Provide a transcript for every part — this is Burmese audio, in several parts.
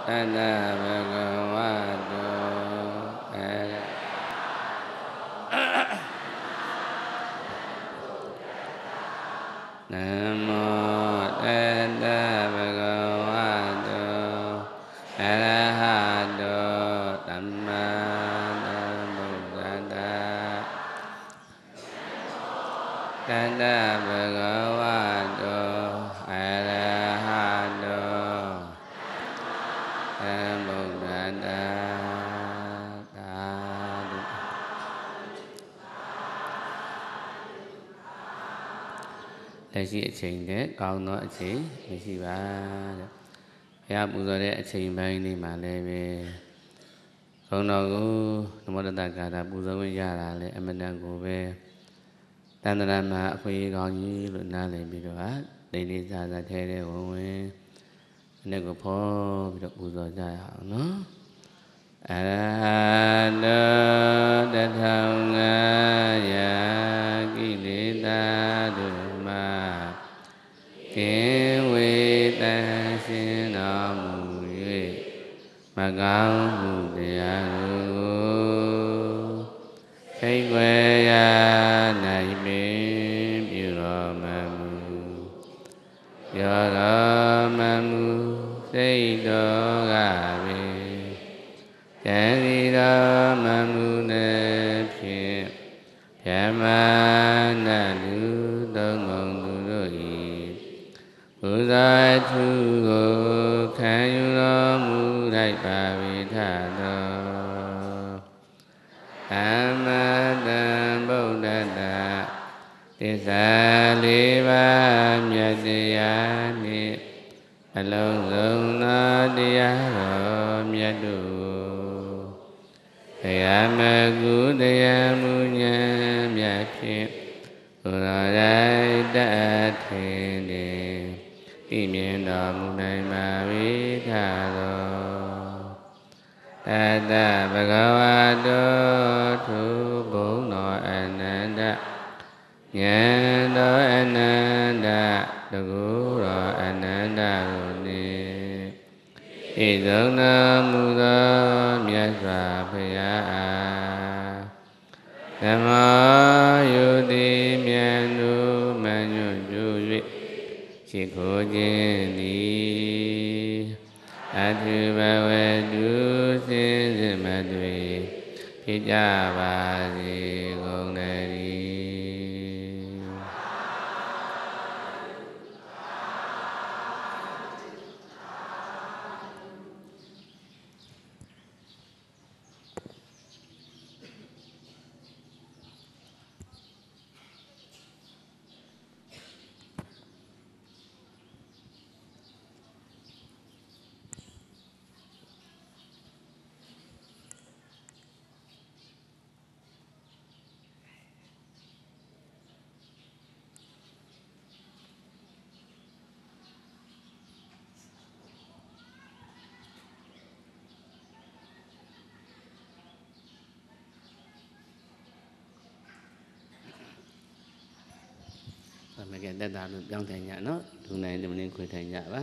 tata bhagavato Namo tata bhagavato arahato samma sambuddhassa tata bhagavato arahato sambuddhassa sadhuလက်ရှိအချိန်နဲ့ကောင်းသောအချိန်မရှိပါတဲ့ဘုရားပူဇော်တဲ့အချိန်ပိုင်းလေးမှာလည်းပဲဘုန်းတော်ကိုနမောတတ္တဂါထာပူဇော်ဝင်ရတာလည်းအမတန်ကိုပဲတန်တရာမှာအခွင့်အရေးကောင်းကြီးလို့နားလည်ပြီးတော့လိမ့်လေးစားစားထဲတဲ့ဝင်ဝင်ဒီနေ့ကိုဖော်ပြီးတော့ပူဇော်ကြရအောင်နော်အရဟတတထောင်ငါယာကိလေသာတို့မှာကင်းဝေတန်ရှင်းတော်မူ၍မကောင်းမှုတရားကိုစိတ်ွယ်ရာနိုင်ပင်ပြုတော်မမူရောတော်မမူစိတ်တော်ကပင်ကံစီတော်မမူနဲ့ဖြင့်ဓမ္မနာလူသုံးပုံသူတို့၏ပူဇော်အထုကိုခံယူတော်မူလိုက်ပါ၏ထသောသမ္မာသမ္ဗုဒ္ဓတ္တသစ္စာလေးပါးမြတ်တရားနှင့်အလုံးစုံသောတရားတော်မြတ်တို့တရားမကုတရားမူဉာဏ်မြတ်ဖြင့်ဘုရားရိုက်တတ်ထင်သည်ဤမြင်တော်မူနိုင်ပါ၏သာသောတတဗုဒ္ဓဝါတောသူဘုံတော်အနန္တဉာဏ်တော်အနန္တတကူတော်အနန္တကိုနှင့်ဤသုံးတော်မူသောမြတ်စွာဘုရားအားဓမ္မယုတိမြတ်တို့မညွတ်ကြွ၍ရှိခိုးခြင်းသည်အထုဘဝတုစင်စစ်မတွေဖြစ်ကြပါစေကုန်သတည်းမကတက်တာလို့ပြောင်းထိုင်ကြနော်လူနိုင်တမင်းခွေထိုင်ကြပါ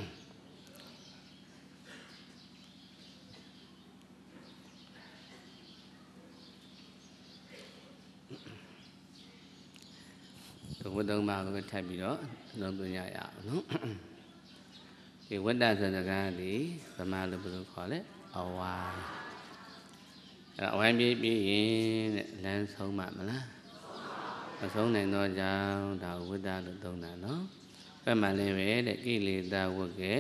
ဒီဝတ္တမှာပဲထပ်ပြီးတော့လုံးပြရအောင်နော်ဒီဝတ္တဆိုတဲ့ကားဒီဗမာလိုဘယ်လိုခေါ်လဲအဝါအဝိုင်းပြေးပြီးရင်တဲ့လမ်းဆုံးမှမလားမဆုံးနိုင်တော့ကြောင့်ဒါဝိတ္တလို့သုံးတာနော်ဘက်မှလည်းပဲတဲ့ကိလေသာဝတ်ကေ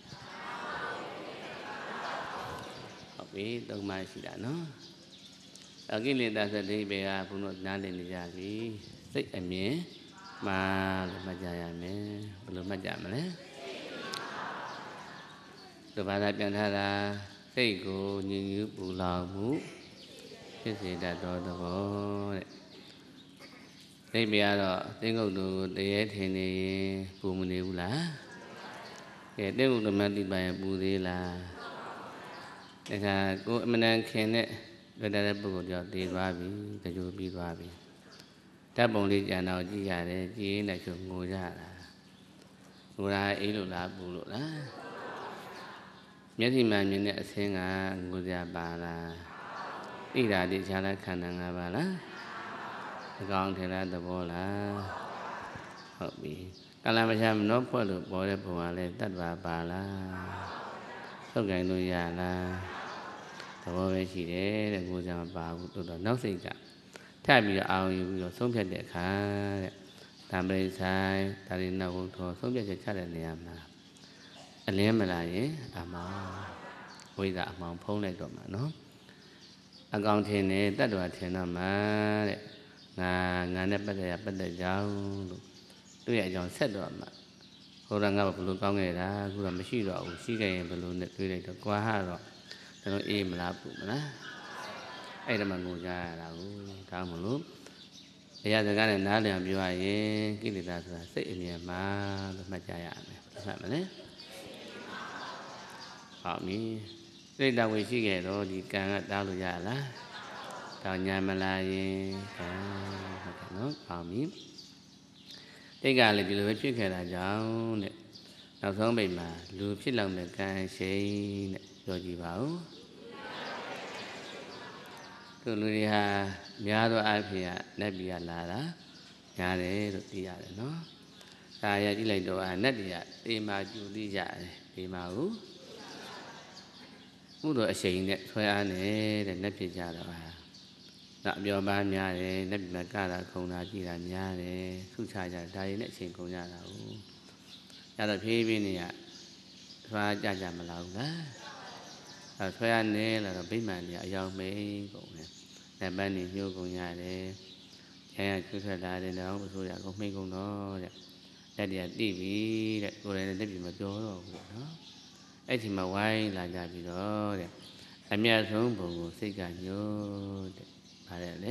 ဟုတ်ပြီသုံးမှရှိတာနော်အကိလေသာစတိပေကဘုန်းတို့နားလည်နေကြပြီစိတ်အမြင်မှာလို့မှတ်ကြရမယ်ဘယ်လိုမှတ်ကြမလဲဒီဘာသာပြန်ထားတာစိတ်ကိုညင်ညူးပူလောင်မှုဖြစ်စေတတ်သောသဘောတဲ့စိတ်ပြတော့သိငုတ်တို့တရေထင်နေရင်ပူမနေဘူးလားကဲသိငုတ်ဓမ္မတိပါရင်ပူသေးလားဒါကကိုအမှန်တန်ခင်တဲ့လွတ်တဲ့ပုဂ္ဂိုလ်ကြောင့်တည်သွားပြီတကြိုပြီးသွားပြီဓာတ်ပုံလေးကြံတော့ကြည့်ရတယ်ကြည်ရင်လည်းကျုံငိုကြတာငိုတာအေးလို့လားပူလို့လားမျက်စိမှမြင်တဲ့အစင်းကငိုစရာပါလားဣဓာတိခြားတဲ့ခန္ဓာ၅ပါးလားအကောင်ထင်လားသဘောလားဟုတ်ပြီကာလမရှာမနောဖွဲ့လို့ပေါ်တဲ့ဘုံကလည်းတတ္တဝါပါလားသုတ်ကင်လို့ရလားသဘောပဲရှိတယ်တဲ့ငိုစရာမပါဘူးတို့တော့နောက်စိတ်ကထပ်ပြီးတော့အာရုံယူပြီးတော့ဆုံးဖြတ်တဲ့အခါတဲ့တံပရိဆိုင်ဒါရီနောက်ဘုံတော်ဆုံးဖြတ်ချက်ချတဲ့နေရာမှာအလင်းမလာရင်အမောင်ဝိဇ္ဇာအမောင်ဖုံးလိုက်တော့မှာနော်အကောင်ထင်တယ်တတ္တဝါထင်တော့မှာတဲ့ငါနဲ့ပတ်သက်ကြောင်းလို့သူ့ရဲ့အကြောင်းဆက်တော့မှာဟိုတော့ငါဘလို့ကောင်းခဲ့တာအခုတော့မရှိတော့ဘူးရှိခဲ့ရင်ဘလို့နဲ့တွေးလိုက်တော့ကွာဟတော့ကျွန်တော်အေးမလားပူမလားအဲ့ဒါမှငိုကြရတာကိုဒါမှမဟုတ်အရာစကားနဲ့နားလည်ပြောရရင်ကိလေသာဆိုတာစိတ်အမြင်မှာလို့မှတ်ကြရမယ်မှတ်မလဲဟုတ်ပြီစိတ်တော်ဝင်ရှိခဲ့တော့ဒီကံကတားလို့ရလားတောင်ညာမလာရင်ကံဟုတ်ကဲ့နော်ဟုတ်ပြီတိတ်ကလည်းဒီလိုပဲဖြစ်ခဲ့တာကြောင့်တဲ့နောက်ဆုံးပိတ်မှာလူဖြစ်လောက်မဲ့ကံရှိတဲ့ပြောကြည့်ပါဦးသူလူတွေဟာများသောအားဖြင့်နတ်ပြည်ကလာတာများတယ်လို့သိရတယ်နော်ဒါရကြည့်လိုက်တော့နတ်တွေကတေမာကျူသိကြတယ်တေမာကိုဥဒ္ဒောအရှိန်နဲ့ဆွဲအားနေတဲ့နတ်ဖြစ်ကြတော့ဟာအပြောပါများတယ်နတ်ပြည်မှာကတာခုံတာကြည်တာများတယ်ဆုချကြဒါရည်နဲ့အချိန်ကုန်ကြတာဟုတ်ရတော့ဖြည်းဖြည်းနဲ့ဆွာကြမလားဘူးလားအဲဆွဲအားနေလာတော့ဗိမာန်ကြီးအယောင်မိန်ကုန်တယ်နတ်ပန်းနေညှို့ကုန်ရတယ်ရရကျွတ်ထွက်လာတယ်တော့အစိုးရကုန်မိန်ကုန်တော့တဲ့လက်တည်းတိပြီတဲ့ကိုယ်လည်းလက်ပြည်မပြောတော့ဘူးနော်အဲ့ဒီမှာဝိုင်းလာကြပြီးတော့တဲ့အမြတ်ဆုံးဘုံကိုစိတ်ကညှို့တဲ့ဗါတယ်လေ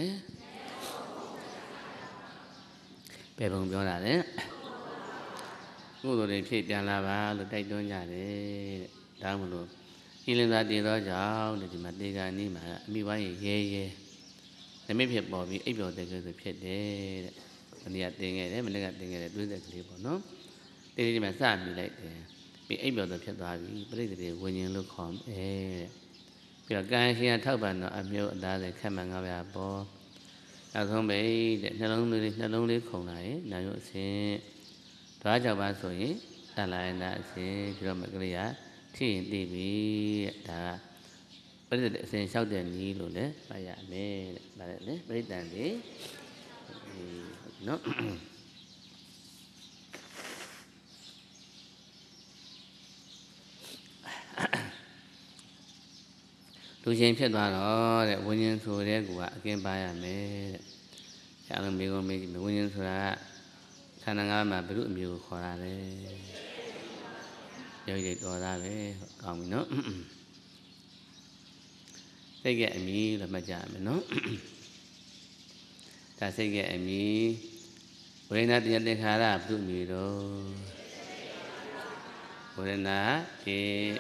ဘယ်ဘုံပြောတာလဲကုသိုလ်တွေဖြစ်ပြန်လာပါလို့တိုက်တွန်းကြတယ်တဲ့ဒါမှမဟုတ်ဤလင်သာတည်သောကြောင့်ဒီမှာတေဂာနီးမှာအမိဝိုင်းရဲနမိတ်ဖြစ်ပေါ်ပြီးအိပ်ပျော်တဲ့ကလေးဆိုဖြစ်တယ်တဲ့မနေ့ကတင်ခဲ့တယ်မနေ့ကတင်ခဲ့တယ်တွေးတဲ့ကလေးပေါ့နော်တေးလေးမှာစမိလိုက်တယ်ပြီးအိပ်ပျော်တဲ့ဖြစ်သွားပြီပြိတ္တိဝิญဉ်လို့ခေါ်တယ်တဲ့ပြီးတော့ကံရှင်ထောက်ပံ့တော့အမျိုးအသားတွေခက်မှန်ငါးပါးပေါ်နောက်ဆုံးပဲတဲ့နှလုံးလေးခုန်လာရင်နာယုအစင်ဓွားကြောက်ပါဆိုရင်တန်လာရနာအစင်ပြီးတော့မကလေးကထိရင်သိပြီတဲ့ဒါကပြိတ္တိအစင်လျှောက်တဲ့နည်းလို့လည်းပါရမယ်တဲ့ဗါတယ်လေပြိတ္တန်တွေနော်လူချင်းဖြစ်သွားတော့တဲ့ဝิญဉ်ဆိုတဲ့ကူကအကင်းပါရမယ်တဲ့။အားလုံးမိကုန်မေးကြည့်မယ်ဝิญဉ်ဆိုတာခန္ဓာ၅ပါးမှာဘုရုအမျိုးကိုခေါ်တာလေ။ရုပ်ရည်တော်သားပဲကောင်းပြီနော်။စိတ်ကအမည်လို့မှတ်ကြရမယ်နော်။ဒါစိတ်ကအမည်ဝိညာဉ်တရားသင်္ခါရဘုရုအမျိုးတော့ဝိညာဉ်ဒီ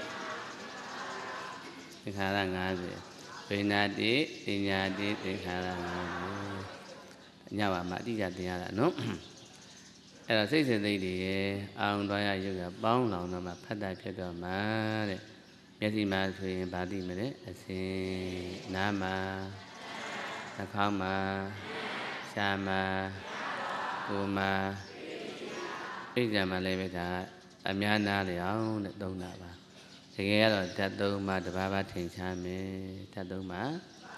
သင်္ခါရ50ဝိညာတိပညာတိသင်္ခါရ50ညပါမှာအတိအကျသင်ရတာနော်အဲ့တော့စိတ်စိတ်သိတွေအာရုံသွားရရုပ်ကပေါင်းလောင်တော့မှဖတ်တာဖြစ်တော့မှတဲ့မျက်စိမှာဆိုရင်ဗာတိမလဲအစင်နားမှာနှာခေါင်းမှာရှားမှာကိုယ်မှာဣဇာမှာလည်းပဲဒါအများနာလေအောင်တဲ့သုံးတာပါတကယ်ကတော့ဓာတ်သုံးပါးတစ်ပါးပါထင်ရှားမယ်ဓာတ်သုံးပါး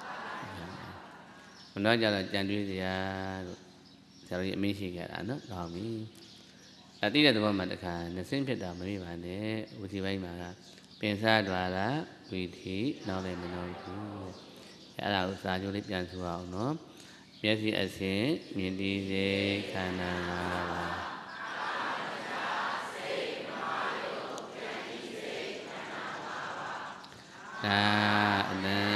ဘုရားကြတော့ကြံတွေးစရာလို့ဆရာတို့အမေးရှိကြတာနော်ကောင်းပြီအတိတဲ့သဘောမှာတခါနှစင်းဖြစ်တာမမေ့ပါနဲ့ဝစီပိုင်းမှာကပင်စားဓာတာဝိသီနောက်လည်းမနှောဘူးအဲ့ဒါဥစ္စာကျိုးလေးပြန်ဆိုအောင်နော်မျက်စိအစင်မြင်သိစေခန္ဓာ၅ပါးဒါအနံ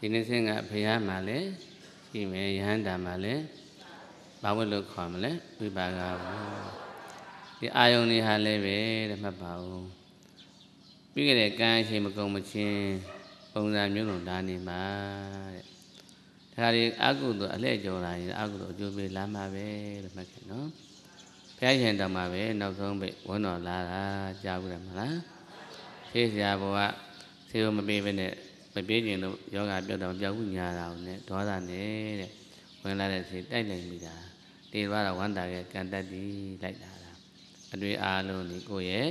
ဒီနေ့စဉ်ကဘုရားမှာလည်းရှိမယ်ယဟန္တာမှာလည်းဘာဝတ်လို့ခေါ်မလဲဝိပါကဒီအာယုန်တွေဟာလည်းပဲတဲ့မှတ်ပါဦးပြီးခဲ့တဲ့ကံအချိန်မကုန်မချင်းပုံစံမျိုးလုံးဒါနေမှာတဲ့ဒါတွေအကုသို့အလှည့်ကျော်လာရင်အကုသို့အကျိုးပေးလာမှာပဲလို့မှတ်ခဲ့နော်ဘုရားရှင်တောင်မှာပဲနောက်ဆုံးပဲဝန်းတော်လာတာကြားဘူးတယ်မလားဖေးစရာဘဝဆေးရုံမပေးဘဲနဲ့မပြေးကျင်လို့ယောဂပြောက်တော့ပြောက်ဘူးညာတာကိုနဲ့ဒေါသနဲ့တဲ့ဝင်လာတဲ့ဆေးတိုက်လိုက်မိတာတေသွားတော့ဝမ်းတာရဲ့ကံတက်တီလိုက်တာအတွေ့အားလုံးဒီကိုရဲ့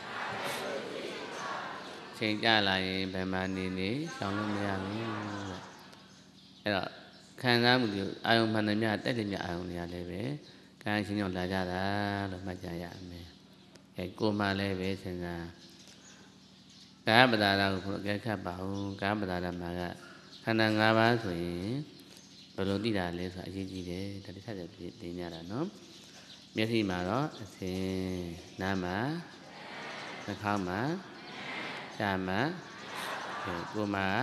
ချိန်ကြလာရင်ဘယ်မှာနေရှောင်လို့မရဘူးအဲ့တော့ခံစားမှုတွေအာယုံမှန်တယ်များတက်တယ်များအာယုံတွေလည်းပဲကံရှင်ကြောင့်လာကြတာလို့မှတ်ကြရမယ်အဲကိုမှလည်းပဲစဉ်းစားကာပဒါရကိုအကဲခတ်ပါဦးကာပဒါရမှာကခန္ဓာ၅ပါးဆိုရင်ဘယ်လိုသိတာလဲဆိုတာအရေးကြီးတယ်ဒါတစ်ချက်တည်းသိကြတာနော်မျက်စိမှာတော့အစင်နားမှာနှာခေါင်းမှာရှားမှာကိုယ်မှာ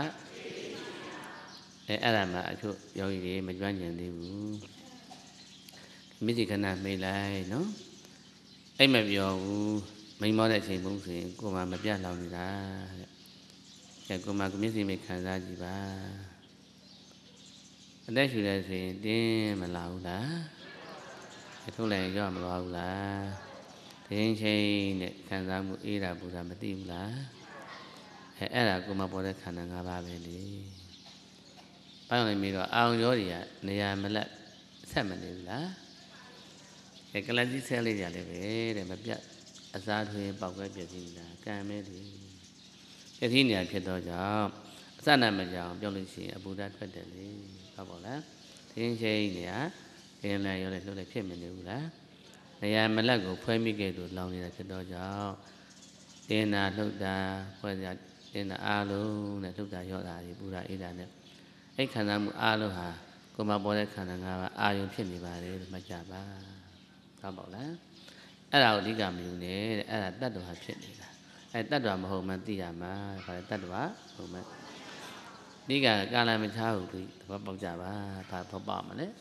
အဲ့ဒါမှအချို့ယောဂီတွေမကျွမ်းကျင်သေးဘူးမျက်စိခဏမှိတ်လိုက်နော်အဲ့မပြောဘူးမိန်မောတဲ့အချိန်ပုံဆိုရင်ကိုယ်မှာမပြတ်လောင်နေတာတဲ့ကိုယ်မှာမျက်စိမိတ်ခံစားကြည့်ပါအသက်ရှူတဲ့ဆိုရင်တင်းမလာဘူးလားထုတ်လိုက်ရောမသွားဘူးလားတင်းချင်းနဲ့ခံစားမှုအေးတာပူတာမသိဘူးလားအဲ့ဒါကိုမှပေါ်တဲ့ခန္ဓာ၅ပါးပဲလေဘာလို့လဲမေးတော့အာရုံကြောတွေကနေရာမလက်ဆက်မနေဘူးလားကလတိဆဲလေးကြလည်းပဲတဲ့မပြတ်အစားထွေးပေါက်ကွဲပြည့်စည်နေတာကံမဲလေပြည့်စည်နေရဖြစ်တော့ကြောင့်အစနာမကြောင်ပြောလို့ရှိရင်အပူဓာတ်ထွက်တယ်လေဟုတ်ပါလားတင်းချင်းနေရအင်းလည်းရောလည်းလှုပ်လည်းဖြစ်မနေဘူးလားနေရာမလက်ကိုဖွဲမိခဲ့သူလောင်နေတာဖြစ်တော့ကြောင့်တင်းနာလှုပ်တာဖွဲစရာတင်းနာအားလုံးနဲ့လှုပ်တာရော့တာဒီပူတာအေးတာနဲ့အဲ့ခန္ဓာမှုအားလုံးဟာကိုယ်မှာပေါ်တဲ့ခန္ဓာ၅ပါးအာယုံဖြစ်နေပါတယ်လို့မှတ်ကြပါဟုတ်ပါလားအဲ့ဒါကိုအဓိကမယူနဲ့တဲ့အဲ့ဒါတတ္တဝါဖြစ်နေတာအဲ့တတ္တဝါမဟုတ်မှသိရမှာခါတတ္တဝါဟုတ်မှဒီကကာလမချားဘူးဒီသဘောပေါက်ကြပါဘာသဘောပေါက်မလဲ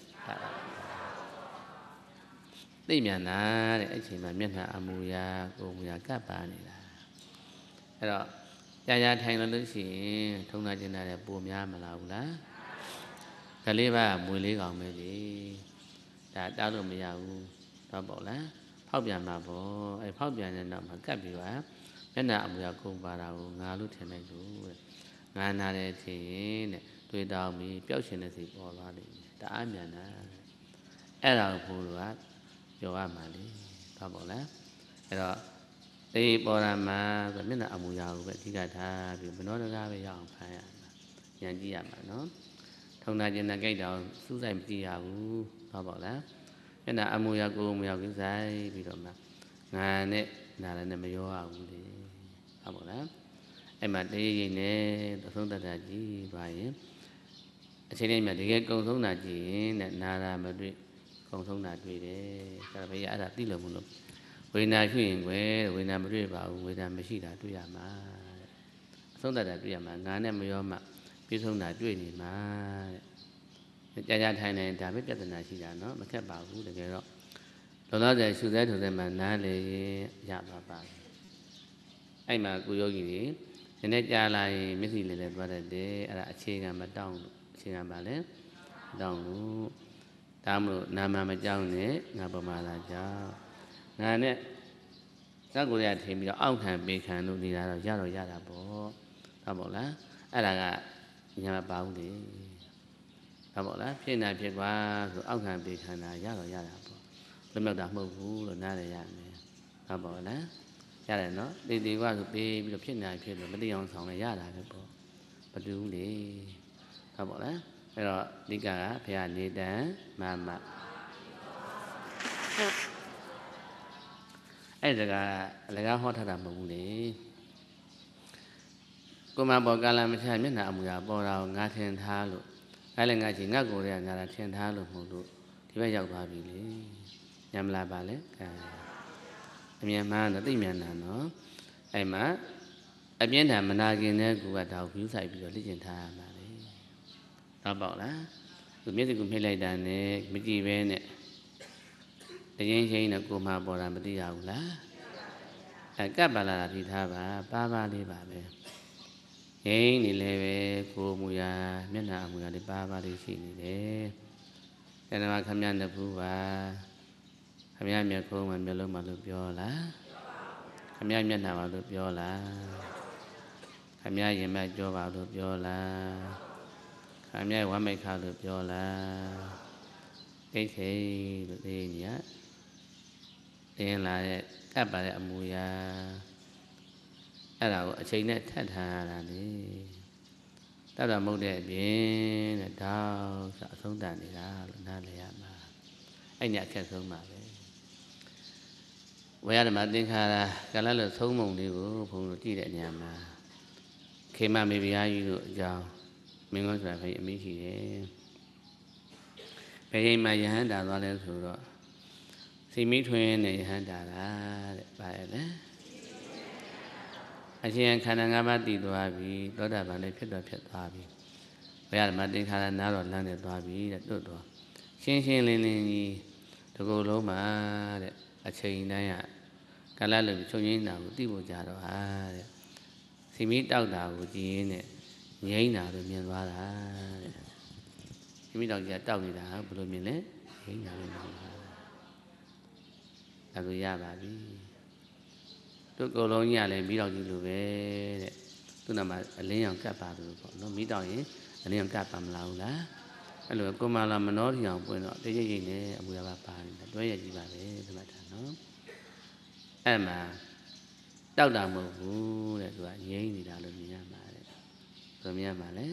သိမြန်တာတဲ့အချိန်မှာမျက်နှာအမူအရာကိုယ်မူအရာကပ်ပါနေတာအဲ့တော့ကြာထိုင်လို့ရှိရင်ထုံနာကျင်တာလည်းပိုများမလားဘူးလားကလေးပါမွေလေးကောင်ပဲလေဒါတောက်လို့မရဘူးတော့ပေါ့လားဖောက်ပြန်မှာပေါ့အဲဖောက်ပြန်တဲ့နောက်မှာကပ်ပြီးပါမျက်နှာအမူအရာကိုပါတာကိုငါလို့ထင်လိုက်လို့တဲ့ငါနာတယ်ထင်ရင်တဲ့တွေ့တောင်းပြီးပျောက်ရှင်တဲ့စိတ်ပေါ်သွားလိမ့်မယ်တအားမြန်တာအဲ့ဒါကိုဘုရားပြောရမှာလေတော့ပေါ့လားအဲ့တော့ဒီပေါ်ရမှာဆိုမျက်နှာအမူအရာကိုပဲအဓိကထားပြီးမနောတကားပဲရအောင်ဖမ်းရမှာဉာဏ်ကြည့်ရမှာနော်ထုံနာကျင်တဲ့ကြိုက်တော့စူးစိုက်မကြည့်ရဘူးတော့ပေါ့လားမျက်နှာအမူအရာကိုအမူအရာကိုစိုက်ပြီးတော့မှငါနဲ့နာလည်းနဲ့မရောရဘူးလေဟုတ်ပါလားအဲ့မှာတရေရိပ်နဲ့သုံးတတ်တာကြည့်သွားရင်အချိန်တိုင်းမှာတကယ်ကုံဆုံးတာကြည့်ရင်တဲ့နာတာမတွေ့ကုံဆုံးတာတွေ့တယ်ဒါပေမဲ့အဲ့ဒါသိလို့မလို့ဝေဒနာရှိရင်ကွယ်ဝေဒနာမတွေ့ပါဘူးဝေဒနာမရှိတာတွေ့ရမှာအဆုံးတတ်တာတွေ့ရမှာငါနဲ့မရောမှပြည့်စုံတာတွေ့နေမှာတဲ့ကြာထိုင်နေဒါပဲပြဿနာရှိတာနော်မခက်ပါဘူးတကယ်တော့လောလောဆယ်ရှုသေးထုံသေးမှနားလေရသွားပါအဲ့မှာကိုယောဂီတွေနည်းနည်းကြာလာရင်မျက်စိလေးလည်းသွားတတ်တယ်အဲ့ဒါအခြေခံမတောင်းလို့အခြေခံပါလေတောင်းလို့ဒါမှမဟုတ်နာမမကြောက်နဲ့ငါပမာလာကြောက်ငါနဲ့ဇက်ကိုရထင်ပြီးတော့အောက်ခံပေးခံလို့နေတာတော့ရတာပေါ့ဟုတ်ပါလားအဲ့ဒါကညာမပါဘူးလေဟုတ်ပါလားဖြစ်နေဖြစ်ပါဆိုအောက်ခံပေးခံတာရတာပေါ့လွတ်မြောက်တာမဟုတ်ဘူးလို့နားလည်ရမယ်ဟုတ်ပါလားရတယ်နော်တေကဆိုပေးပြီးတော့ဖြစ်နေဖြစ်လို့မသိအောင်ဆောင်လဲရတာပဲပေါ့မတူဘူးလေဟုတ်ပါလားအဲ့တော့ဒီကဘုရားနေတံမမအဲ့ဒါကအလကားဟောထားတာမဟုတ်ဘူးလေကိုမဘောကာလမချမျက်နှာအမူအရာပေါ်တာကိုငါထင်ထားလို့အဲ့လည်းငါချင်ငါကိုယ်ရဲ့ငါလာထင်ထားလို့မဟုတ်လို့ဒီဘက်ရောက်သွားပြီလေညမလာပါလေအမြင်မှန်တော့သိမြန်တာနော်အဲ့မှာအပြင်းထန်မနာခင်တဲ့ကူကဒါကို view ဆိုင်ပြီးတော့လေ့ကျင့်ထားရမှာလေတော့ပေါ့လားသူမျက်စိကိုမှိတ်လိုက်တာနဲ့မကြည့်ပဲနဲ့တရင်ချင်းနဲ့ကိုမှပေါ်တာမသိရဘူးလားကပ်ပါလာတာဒီထားပါပါလေးပါပဲငိမ့်နေလဲပဲကိုမူရမျက်နှာအမူရလေးပါလေးရှိနေတယ်အဲ့ဒါမှခမရနှစ်ဖူးပါခမရမျက်ခုံးမှာမျက်လုံးမှာလို့ပြောလားခမရမျက်နှာမှာလို့ပြောလားခမရရင်မကြောပါလို့ပြောလားခမရဝမ်းမိတ်ခါလို့ပြောလားအိတ်ခိလို့သိနေရတင်းလာတဲ့ကပ်ပါတဲ့အမူအရာအဲ့ဒါကိုအချိန်နဲ့ထပ်ထားရတာလေတတ်တာမဟုတ်တဲ့အပြင်တဲ့တောက်ဆိုအဆုံးတန်နေတာလို့နားလည်ရမှာအဲ့ညအခက်ဆုံးပါပဲဝေယဓမ္မသင်္ခါရကလလို့သုံးပုံလေးကိုဘုံတို့ကြည့်တဲ့နေရာမှာခေမမေဘုရားကြီးတို့အကြောင်းမင်းကောဆိုတာဖိအမိရှိတယ်ဘယ်ချိန်မှယဟန်တာသွားလဲဆိုတော့စီမိထွင်းနဲ့ယဟန်တာလားတဲ့ပါရဲ့လေအရှင်ခန္ဓာ၅ပါးတည်သွားပြီသောတာပန်လည်းဖြစ်တော့ဖြစ်သွားပြီဘုရားဓမ္မသင်္ခါရနားတော့လမ်းနဲ့သွားပြီတဲ့တွတ်တော့ရှင်းရှင်းလင်းလင်းကြီးဒီကုလုံးမှာတဲ့အချိန်တိုင်းကလလို့ချုပ်ငိမ့်တာကိုသိဖို့ကြတော့ဟာတဲ့စီမိတောက်တာကိုကြည်ရင်းနဲ့ငိမ့်တာလို့မြင်သွားတာတဲ့စီမိတောက်ကြီးတောက်နေတာဘယ်လိုမြင်လဲငိမ့်တာလို့မြင်သွားတာဒါဆိုရပါပြီတို့ကုလုံးကြီးကလည်းမိတောက်ကြီးလိုပဲတဲ့သူ့နာမှာအလင်းရောင်ကပ်ပါလို့ပေါ့နော်မိတောက်ရင်အလင်းရောင်ကပ်ပါမလားဘူးလားအဲ့လိုကိုမာလာမနောတိအောင်ပွင့်တော့တရိပ်ရိပ်နဲ့အမူအရာပါနေတာတွဲရကြည့်ပါပဲဒီမှာဒါနော်အဲ့မှာတောက်တာမဟုတ်ဘူးတဲ့သူကငြိမ့်နေတာလို့မြင်ရမှာတဲ့ဘယ်မြင်ရမှာလဲ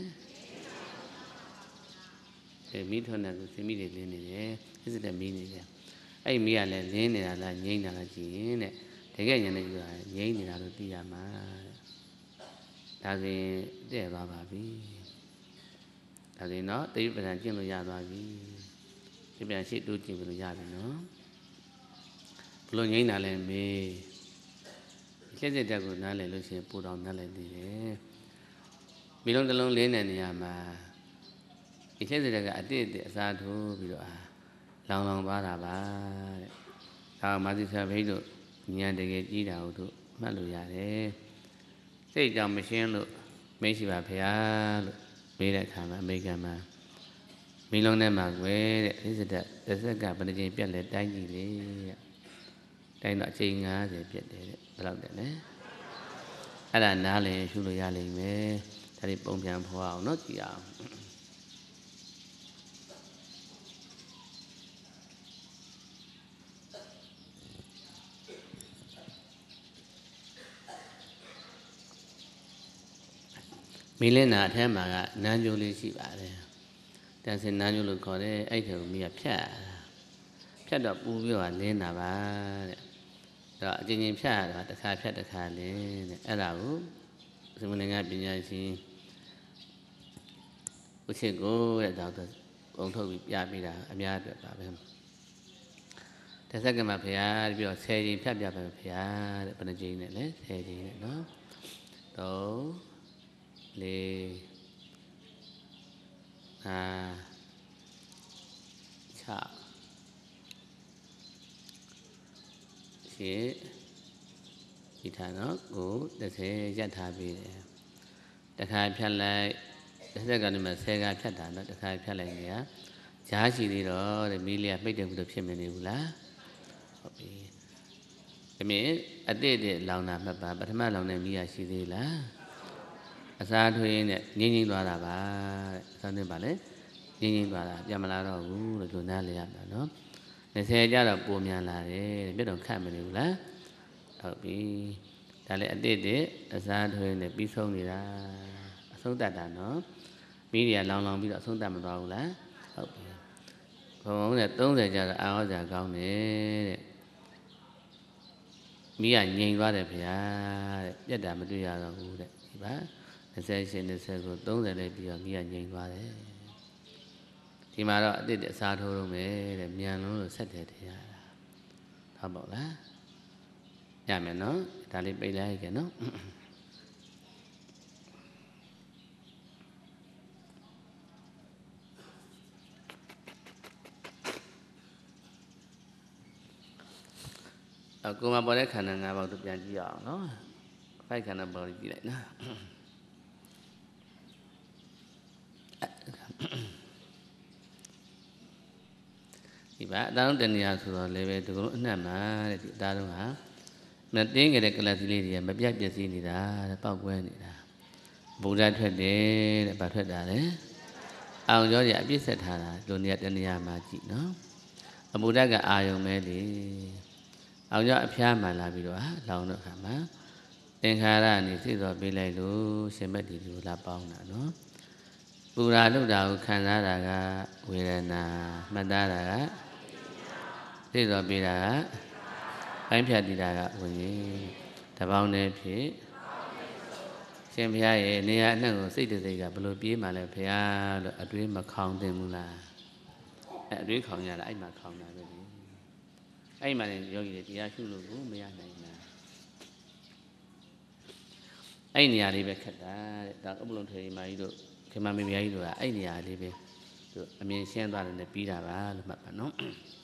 မိထွန်းတဲ့သူစီမိတွေလင်းနေတယ်စစ်စစ်တဲ့မီးနေတယ်အဲ့မီးကလည်းလင်းနေတာလားငြိမ့်နေတာလားကြည့်ရင်တဲ့တကယ်ညနေကငြိမ့်နေတာလို့သိရမှာဒါဆိုရင်တဲ့သွားပါပြီဒါဆိုရင်တော့တိပ္ပံကျင့်လို့ရသွားပြီတိပ္ပံရှိတူးကျင့်လို့ရပြီနော်ဘလို့ငြိမ့်တာလဲမေးလက်စစ်တက်ကိုနားလည်လို့ရှိရင်ပူတော်နားလည်သေးတယ်မိလုံးတစ်လုံးလေးတဲ့နေရာမှာဒီလက်စစ်တက်ကအတိအအစားထိုးပြီးတော့လောင်သွားတာပါတဲ့ဒါမာသီဆရာဘိတို့ဉာဏ်တကယ်ကြီးတာဟုတ်တို့မှတ်လို့ရတယ်စိတ်ကြောင့်မရှင်းလို့မရှိပါဗျာလို့မေးတဲ့အခါမှာအမေရိကန်မှာမီလုံးထဲမှာကွယ်တဲ့လက်စစ်တက်တစ်စက်ကဘယ်နှချိန်ပြက်လဲတိုင်းကြည့်လေတဲ့တိုင်းတော့အချိန်90ပြက်တယ်တဲ့ဘယ်လောက်တဲ့လဲအဲ့ဒါနားလည်ရှုလို့ရလိမ့်မယ်ဒါလေးပုံပြန်ဖော်အောင်နော်ကြည့်အောင်မီလင်းနာအထဲမှာကနန်းကျိုးလေးရှိပါတယ်တန်စင်နန်းကျိုးလို့ခေါ်တယ်အဲ့ထဲကိုမိကဖြတ်တော့ပူပြီးတော့လင်းတာပါတဲ့တော့အချင်းချင်းဖြတ်ရတာတစ်ခါဖြတ်တစ်ခါလင်းတဲ့အဲ့ဒါကိုသမဏေကပညာရှင်ဥချစ်ကိုတဲ့ဒါတော့ပုံထုတ်ပြီးပြပေးတာအများအတွက်ပါပဲတစ်စက္ကန့်မှာဘုရားပြီးတော့10ချိန်ဖြတ်ပြပါမယ်ဘုရားတဲ့ဘယ်နှချိန်နဲ့လဲ10ချိန်နဲ့နော်3 4 5 6ဒီထားနော်ကို30ရက်ထားပြီးတယ်တခါဖြတ်လိုက်တစ်စက္ကန့်နဲ့10ကဖြတ်တာနော်တခါဖြတ်လိုက်နေရဂျားရှိသေးတော့တဲ့မီးလေးကပိတ်တယ်ဘူးလို့ဖြစ်မနေဘူးလားဟုတ်ပြီအမေအတိတ်လောင်တာမှတ်ပါပထမလောင်တဲ့မီးရရှိသေးလားအစားထွေးနဲ့ငိမ့်ငိမ့်သွားတာပါတဲ့အစားသွင်းပါလေငိမ့်ငိမ့်သွားတာပြန်မလာတော့ဘူးလို့လူနားလေရမှာနော်20ကျတော့ပုံမြန်လာတယ်ပြတ်တော့ခတ်မနေဘူးလားဟုတ်ပြီဒါလည်းအတိတ်အစားထွေးနဲ့ပြီးဆုံးနေတာအဆုံးတတ်တာနော်မိတွေကလောင်ပြီးတော့အဆုံးတတ်မသွားဘူးလားဟုတ်ပြီဘုံနဲ့30ကျတော့အာဟောစရာကောင်းတယ်တဲ့မိကငြိမ်သွားတယ်ဗျာတဲ့ပြတ်တာမတွေ့ရတော့ဘူးတဲ့ဒီပါ20ရှင်20ကို30လေးပြီးတော့မိကငြိမ်သွားတယ်ဒီမှာတော့အတိတ်အစားထိုးလို့မယ်တဲ့မြန်လုံးလို့ဆက်တယ်တရားဟုတ်ပါ့လားရမယ်နော်ဒါလေးပိတ်လိုက်ကြနော်ကိုယ်မှာပေါ်တဲ့ခန္ဓာ၅ပါးတို့ပြန်ကြည့်ရအောင်နော်ဖိုက်ခန္ဓာပေါ်ကြည့်လိုက်နော်ဒီပါအသားလုံးတဏှာဆိုတော့လည်းပဲဒီကုလုံးအနှံ့မှာတဲ့ဒီအသားလုံးဟာမတင်းကြတဲ့ကလပ်စည်းလေးတွေကမပြတ်ပြည့်စည်နေတာတဲ့ပောက်ကွဲနေတာဗုဒ္ဓထွက်တယ်တဲ့ဘာထွက်တာလဲအောင်ကျော်ကြီးအပြစ်ဆက်ထားတာလူနေတဏှာမှာကြည့်နော်အဗုဒ္ဓကအာယုံမဲလေအောင်ကျော်အဖျားမှန်လာပြီးတော့လောင်တော့ခါမှာသင်္ခါရနေသိတော်ပေးလိုက်လို့ရှင်မက်ဒီလူလာပေါင်းတာနော်ပူရာလုတာကိုခံစားတာကဝေဒနာမှတ်သားတာကသိတော်ပေးတာကပိုင်းဖြတ်တည်တာကဝိညာဉ်တပေါင်းနဲ့ဖြစ်ရှင်ဘုရားရဲ့နေရာအနှံ့ကိုစိတ်တစိတ်ကဘလို့ပြေးမှလဲဘုရားလို့အတွေးမခေါင်းတင်ဘူးလားအတွေးခေါင်းရတာအဲ့မှာခေါင်းတာပဲလေအဲ့မှာလည်းယောဂီတွေတရားရှုလို့ကိုမရနိုင်ဘူးအဲ့နေရာလေးပဲခက်တာတဲ့ဒါဥပလုံထေရီမာကြီးတို့ခေမမေမကြီးတို့ကအဲ့နေရာလေးပဲသူအမြင်ရှင်းသွားတယ်နဲ့ပြီးတာပါလို့မှတ်ပါနော်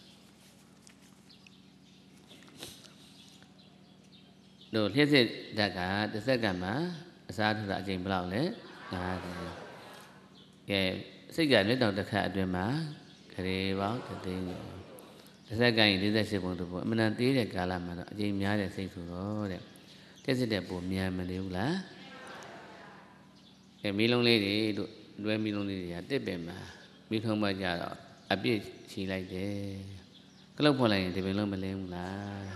တို့လျှက်စစ်ဓာတ်ကတစ်စက္ကန့်မှာအစားထိုးတာအချိန်ဘယ်လောက်လဲ90ကဲစိတ်ကလက်တော်တစ်ခါအတွင်းမှာခရေပေါင်း3သိန်းတစ်စက္ကန့်48ပုံတစ်ပုံအမှန်တန်သေးတဲ့ကာလမှာတော့အချိန်များတဲ့စိတ်ဆိုတော့တဲ့တက်စစ်တဲ့ပုံမြန်မနေဘူးလားမီးလုံးလေးတွေတို့လွဲမီးလုံးလေးတွေကတစ်ပင်မှာမီးထုံးမကြတော့အပြည့်ချီလိုက်တယ်ကလုတ်ဖွင့်လိုက်ရင်ဒီပင်လုံးမလင်းဘူးလား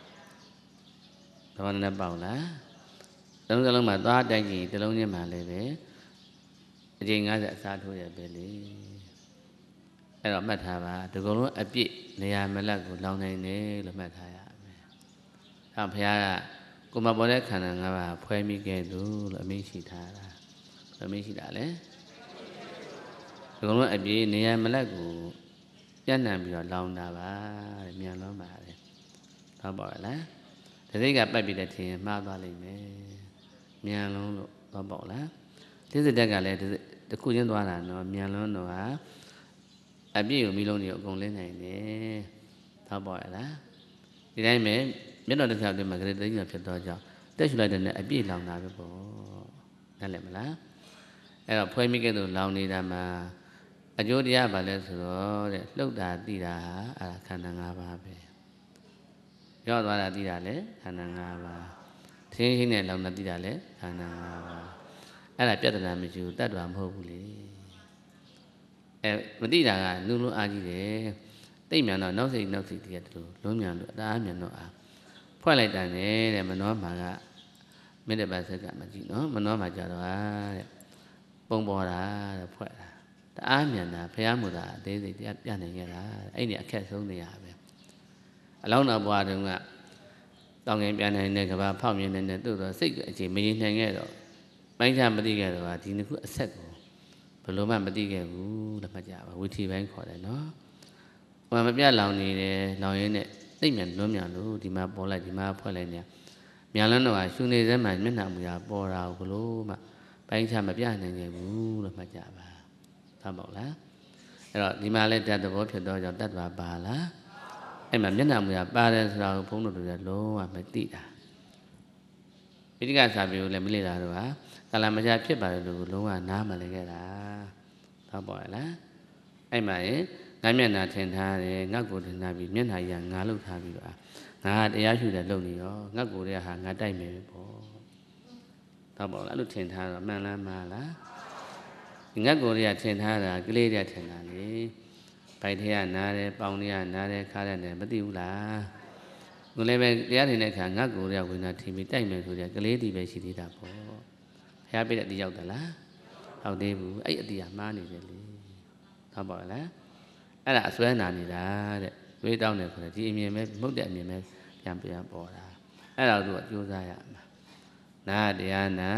တော်နဲ့ပေါက်လားတစ်လုံးမှာသွားတိုက်ကြည့်တစ်လုံးချင်းမှလည်းပဲအချိန်90အစားထိုးရပဲလေအဲ့တော့မှတ်ထားပါဒီကုလုံးအပြည့်နေရာမလတ်ကိုလောင်နိုင်တယ်လို့မှတ်ထားရမယ်။ဒါဘုရားကကိုမပေါ်တဲ့ခန္ဓာ၅ပါးဖွဲမိခဲ့သူလို့အမိန့်ရှိထားတာ။အမိန့်ရှိတာလေ။ဒီကုလုံးအပြည့်နေရာမလတ်ကိုပြန့်နှံ့ပြီးတော့လောင်တာပါတဲ့မြန်လွန်းပါလေ။ဟုတ်ပါလား။ဒီစိတ်ကပတ်ပြီးတဲ့ထင်မှားသွားလိမ့်မယ်။မြန်လွန်းလို့ဟုတ်ပါလား။ဒီစိတ်တက်ကလည်းတစ်ခုချင်းသွားတာနော်မြန်လွန်းတော့ဟာအပြည့်ကိုမီးလုံးတွေအကုန်လင်းနိုင်တယ်။သောက်ပါရလား။ဒီတိုင်းပဲမျက်တော်တစ်ခါတည်းမှာကလေးသိညာဖြစ်တော့ကြောင့်တက်ရှူလိုက်တဲ့နဲ့အပြည့်လောင်တာပဲပေါ့။နားလည်မလား။အဲ့တော့ဖွဲမိကဲ့သို့လောင်နေတာမှာအကျိုးတရားဘာလဲဆိုတော့တဲ့လှုပ်တာသိတာဟာအဲ့ဒါခန္ဓာ၅ပါးပဲ။ကြောက်သွားတာသိတာလေခန္ဓာ၅ပါး။သင်းရှင်းနဲ့လောင်တာသိတာလေခန္ဓာ၅ပါး။အဲ့ဒါပြဿနာမရှိဘူးတတ်တော်မဟုတ်ဘူးလေ။မတိတာကနုလုံးအားကြီးတယ်တိတ်မြန်တော့နောက်စိတ်တည်းတူလုံးမြန်လို့အသားမြန်တော့အားဖွဲ့လိုက်တာနဲ့တဲ့မနှောမှာကမိတဲ့ပါဆက်ကမကြည့်နော်မနှောမှာကြတော့တဲ့ပုံပေါ်တာတဲ့ဖွဲ့တာတအားမြန်တာဖះမှုတာအသေးစိတ်တရားပြနိုင်ခဲ့တာအဲ့ဒီအခက်ဆုံးနေရပဲအလောင်းတော်ဘွားတုန်းကတောင်းငင်ပြန်နိုင်တဲ့ကဘာဖောက်မြင်နေတဲ့သူ့တော့စိတ်အချိန်မရင်နိုင်ခဲ့တော့ပိုင်းခြားမသိခဲ့တော့ဒီနှစ်ခုအဆက်ကိုဘယ်လိုမှမသိခဲ့ဘူးလို့မှတ်ကြပါဝီထီပိုင်းခေါ်တယ်နော်။ဟိုမပြတ်လောင်နေတယ်လောင်ရင်းနဲ့သိပ်မြန်လွန်းမြန်လို့ဒီမှာပေါ်လိုက်ဒီမှာဖွဲ့လိုက်နေမြန်လွန်းတော့ရှူနေစမ်းမှမျက်နှာမူရာပေါ်တာဘလို့မှပိုင်းခြားမပြနိုင်ခဲ့ဘူးလို့မှတ်ကြပါ။ဟုတ်ပါ့လား။အဲ့တော့ဒီမှာလဲတတ်သဘောဖြစ်တော့ကြောင့်တတ်သွားပါလား။အဲ့မှာမျက်နှာမူရာပါတယ်ဆိုတာကိုဘုန်းတော်တို့ကလုံးဝမသိတာ။ပိဋကစာပေကိုလည်းမလေ့လာတော့ဟာကာလမကြာဖြစ်ပါတယ်လို့လုံးဝနားမလည်ခဲ့တာဟုတ်ပါလားအဲ့မှာရင်ငါမျက်နှာထင်ထားတယ်ငါ့ကိုထင်ထားပြီးမျက်နှာကြီးကငါလှုပ်ထားပြီးတော့ငါတရားရှုတယ်လှုပ်နေရောငါ့ကိုယ်ရဲ့ဟာငါတိုက်မယ်ပဲပေါ့ဟုတ်ပါလားအဲ့လိုထင်ထားတော့မှန်လားမှားလားငါ့ကိုယ်ရဲ့ထင်ထားတာကလေးတဲ့ထင်တာလေဗိုက်ထဲကနားတယ်ပေါင်ထဲကနားတယ်ခါတယ်မသိဘူးလားကိုလည်းပဲတရားထင်တဲ့အခါငါ့ကိုယ်ရဲ့ဝိညာဉ်ထင်ပြီးတိုက်မယ်ဆိုတဲ့ကလေးတည်းပဲရှိသေးတာပေါ့ဘုရားပြည့်တဲ့အတိရောက်သလားဟုတ်သေးဘူးအဲ့အတိကမှားနေတယ်လေဟုတ်ပါလားအဲ့ဒါအစွဲနာနေတာတဲ့ဝေးတောင်းတယ်ဆိုတော့ဒီအမြင်ပဲမဟုတ်တဲ့အမြင်ပဲပြန်ပေါ်တာအဲ့ဒါတို့ကကြိုးစားရမှာနာတရားနာ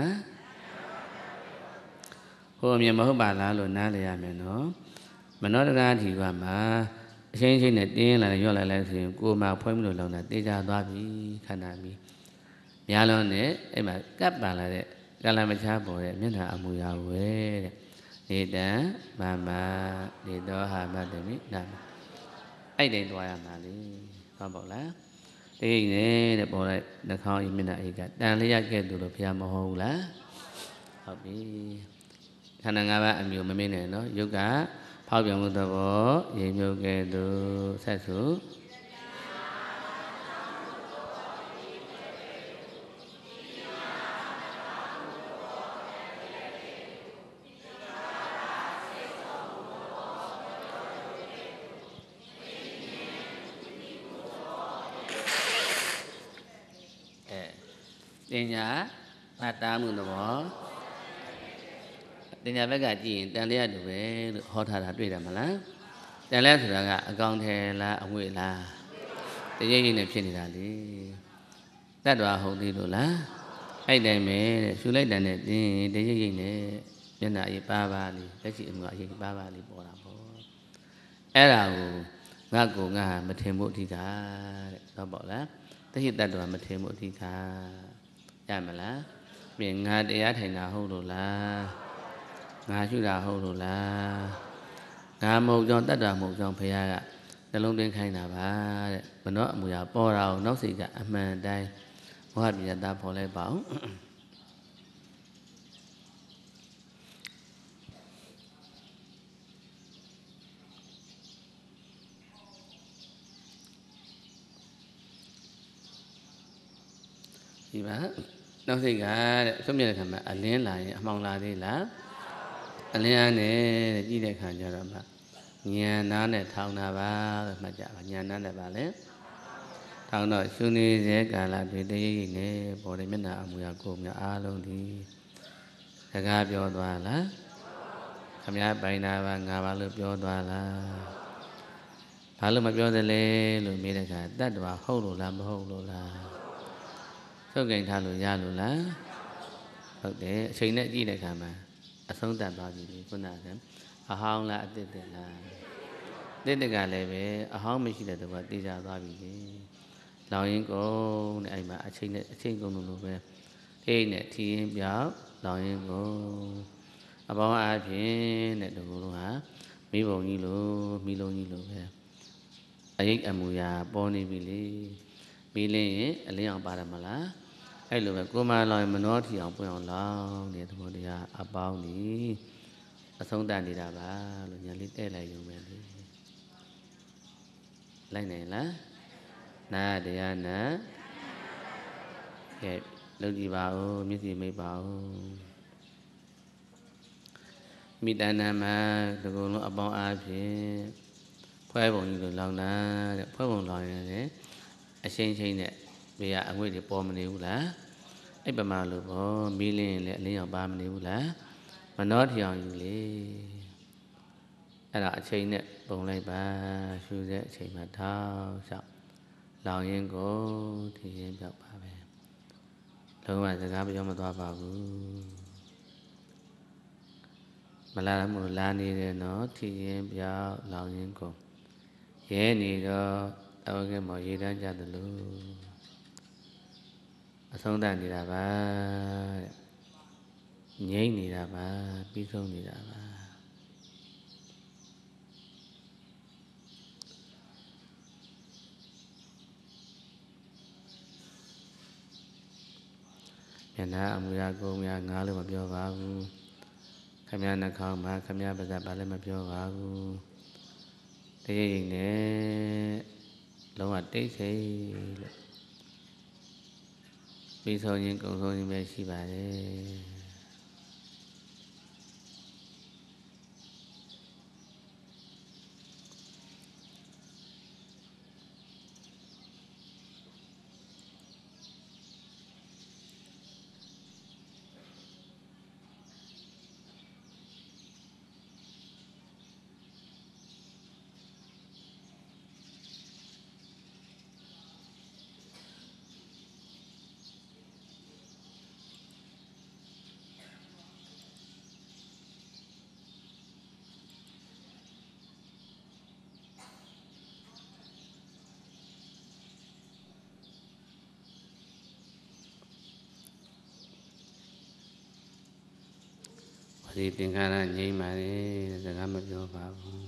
ဟိုအမြင်မဟုတ်ပါလားလို့နားလေရမယ်နော်မနောတကားထီကမှာအချင်းချင်းနဲ့တင်းလာရော့လာလိုက်ဆိုရင်ကိုယ်မှာဖွဲမလို့လောင်တာတေးကြသွားပြီခန္ဓာပြီးများလုံးနဲ့အဲ့မှာကပ်ပါလာတဲ့ကလမချားပေါ်တဲ့မျက်နှာအမူအရာဝဲတဲ့နေတံမမနေတော်ဟာမတမိနာအဲ့တိုင်းတွားရမှာလေဟုတ်ပါ့လားတေးနေတဲ့ပေါ်လိုက်နှာခေါင်းဤမျက်နှာဤကတန်လျက်ကဲ့သို့လို့ဘုရားမဟုတ်ဘူးလားဟုတ်ပြီခန္ဓာ၅ပါးအမျိုးမမင်းနဲ့နော်ယုတ်ကဖောက်ပြန်မှုသဘောရေမြုပ်ကဲ့သို့ဆက်စုတင်ညာမှတ်သားမှုသဘောတင်ညာဘက်ကကြည့်ရင်တန်လျက်တူပဲလို့ဟောထားတာတွေ့တယ်မလားတန်လျက်ဆိုတာကအကောင်ထဲလားအငွေ့လားတရိပ်ရိပ်နဲ့ဖြစ်နေတာလေတတ်တော်ဟုတ်သေးလို့လားအဲ့တိုင်းပဲတဲ့ရှူလိုက်တဲ့နဲ့တင်းတရိပ်ရိပ်နဲ့မျက်နှာအရေးပါပါလေးလက်ရှိအမှုအရေးပါပါလေးပေါ်တာပေါ့အဲ့ဒါကိုငါကိုငါမထင်ဖို့အဓိကတဲ့တော့ပေါ့လားတရှိတတ်တော်မထင်ဖို့အဓိကရမလားပြင်ငါတရားထိုင်တာဟုတ်လို့လားငါရှုတာဟုတ်လို့လားငါမဟုတ်ကြောင်းတတ်တာမဟုတ်ကြောင်းဘုရားကနှလုံးသွင်းခိုင်းတာပါတဲ့မနောအမူအရာပေါ်တာကိုနောက်စိတ်ကအမှန်တိုင်းမောဟပညာသားပေါ်လိုက်ပါဦးဒီပါနောက်စိတ်ကတဲ့ဆုံးမြတ်တဲ့ခါမှာအလင်းလာရင်အမှောင်လာသေးလားအလင်းအားနဲ့တဲ့ကြည့်တဲ့ခါကျတော့မှဉာဏ်နာနဲ့ထောင်တာပါလို့မှတ်ကြပါဉာဏ်နာနဲ့ပါလေထောင်တော့ရှုနေတဲ့ကာလတွေတရိပ်ရိပ်နဲ့ပေါ်တယ်မျက်နှာအမူအရာကိုယ်များအားလုံးဒီစကားပြောသွားလားခမည်းပိုင်တာပါငါပါလို့ပြောသွားလားဘာလို့မပြောသလဲလို့မေးတဲ့အခါတတ္တဝါဟုတ်လို့လားမဟုတ်လို့လားသုတ်ကင်ထားလို့ရလို့လားဟုတ်တယ်အချိန်နဲ့ကြည့်တဲ့အခါမှာအဆုံးသတ်သွားပြီခုနကအဟောင်းလားအတစ်တစ်လားတစ်တကလည်းပဲအဟောင်းမရှိတဲ့တဘောတေးကြသွားပြီလေလောင်ရင်ကုန်တဲ့အဲ့မှာအချိန်ကုန်လို့ပဲထိနဲ့ထီရင်ပြောက်လောင်ရင်ကုန်အပေါင်းအားဖြင့်တဲ့ဒီလိုလုံးဟာမိဘုံကြီးလို့မိလုံးကြီးလို့ပဲအရိပ်အမူအရာပေါ်နေပြီလေပြီးလင်းရင်အလင်းအောင်ပါတယ်မလားအဲ့လိုပဲကိုမလောင်မနှောထီအောင်ပွင့်အောင်လောင်တဲ့သဘောတရားအပေါင်းဒီအဆုံးတတ်နေတာပါလို့ညာလေးတဲ့လိုက်ရုံပဲလေလိုက်နိုင်လားနာတရားနာကဲလုပ်ကြည့်ပါဦးမျက်စိမိတ်ပါဦးမိတဏ္ဍမှာဒီကုလုံးအပေါင်းအားဖြင့်ဖွဲပုံကြီးလိုလောင်တာတဲ့ဖွဲပုံလောင်ရင်လည်းအရှိန်ချင်းနဲ့ဘေးကအငွေ့တွေပေါ်မနေဘူးလားအဲ့ပမာလို့ပေါ့မီးလင်းရင်လည်းအလင်းရောက်ပါမနေဘူးလားမနှောထီအောင်ယူလေအဲ့ဒါအချိန်နဲ့ပုံလိုက်ပါရှုတဲ့အချိန်မှာထောက်လျှောက်လောင်ရင်ကိုထီရင်ပြောက်ပါပဲလုံးဝစကားပြောမသွားပါဘူးမလာမို့လာနေတယ်နော်ထီရင်ပြောက်လောင်ရင်ကိုရဲနေတော့အဝကဲမော်ရေတန်းကြတယ်လို့အဆုံးသတ်နေတာပါတဲ့ငြိမ့်နေတာပါပြီးဆုံးနေတာပါမျက်နှာအမူအရာကိုယ်များငါလို့မပြောပါဘူးခမည်းနှာခေါင်းမှာခမည်းပါးစပ်ပါလည်းမပြောပါဘူးတရိပ်ရိပ်နဲ့လုံးဝတိတ်ဆိတ်လို့ပြီးဆုံးရင်ကုန်ဆုံးရင်ပဲရှိပါတယ်ဒီသင်္ခါရငြိမ်းပါလေစကားမပြောပါဘူး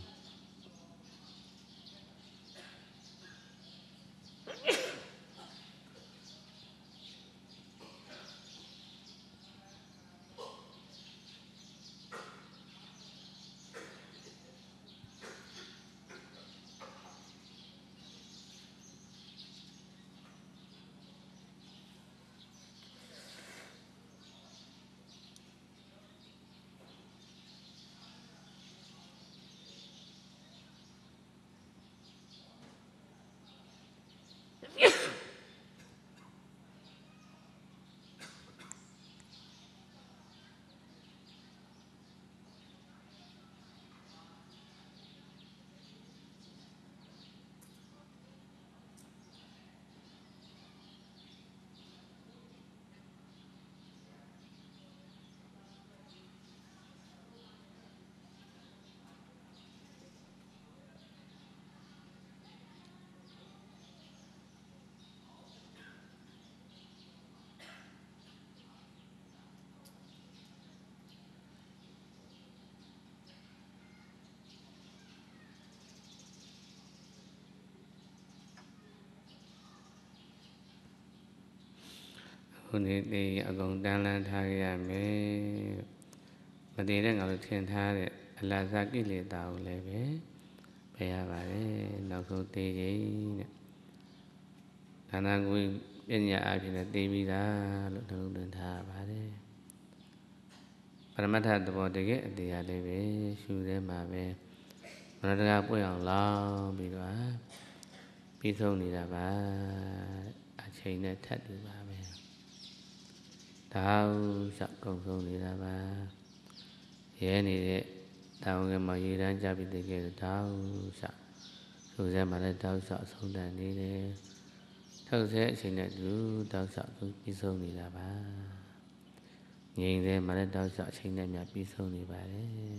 နေသေးအကုန်တန်းလန်းထားရမယ်မတည်တဲ့ငါတို့ထင်ထားတဲ့အလဇာကိလေသာကိုလည်းပဲဖယ်ရပါတယ်နောက်ဆုံးသေးခြင်းတဲ့ဒါနကုပညာအဖြစ်နဲ့သိပြီးသားလို့နှလုံးသွင်းထားပါတယ်ပရမတ္ထသဘောတကယ်အတရားလေးပဲရှုထဲမှာပဲမနတကပွင့်အောင်လောင်းပြီးတော့ပြီးဆုံးနေတာပါအချိန်နဲ့ထပ်တူပါပဲတောက်လျှောက်ကုန်ဆုံးနေတာပါရဲနေတဲ့တောင်းကမှရေတန်းကြပြီးတကယ်တောက်လျှောက်ရှုထဲမှာလည်းတောက်လျှောက်ဆုံးတန်နေတယ်ထုတ်ဆဲအချိန်နဲ့တူတောက်လျှောက်ပြီးဆုံးနေတာပါငြိမ်သေးမှလည်းတောက်လျှောက်အချိန်နဲ့များပြီးဆုံးနေပါတယ်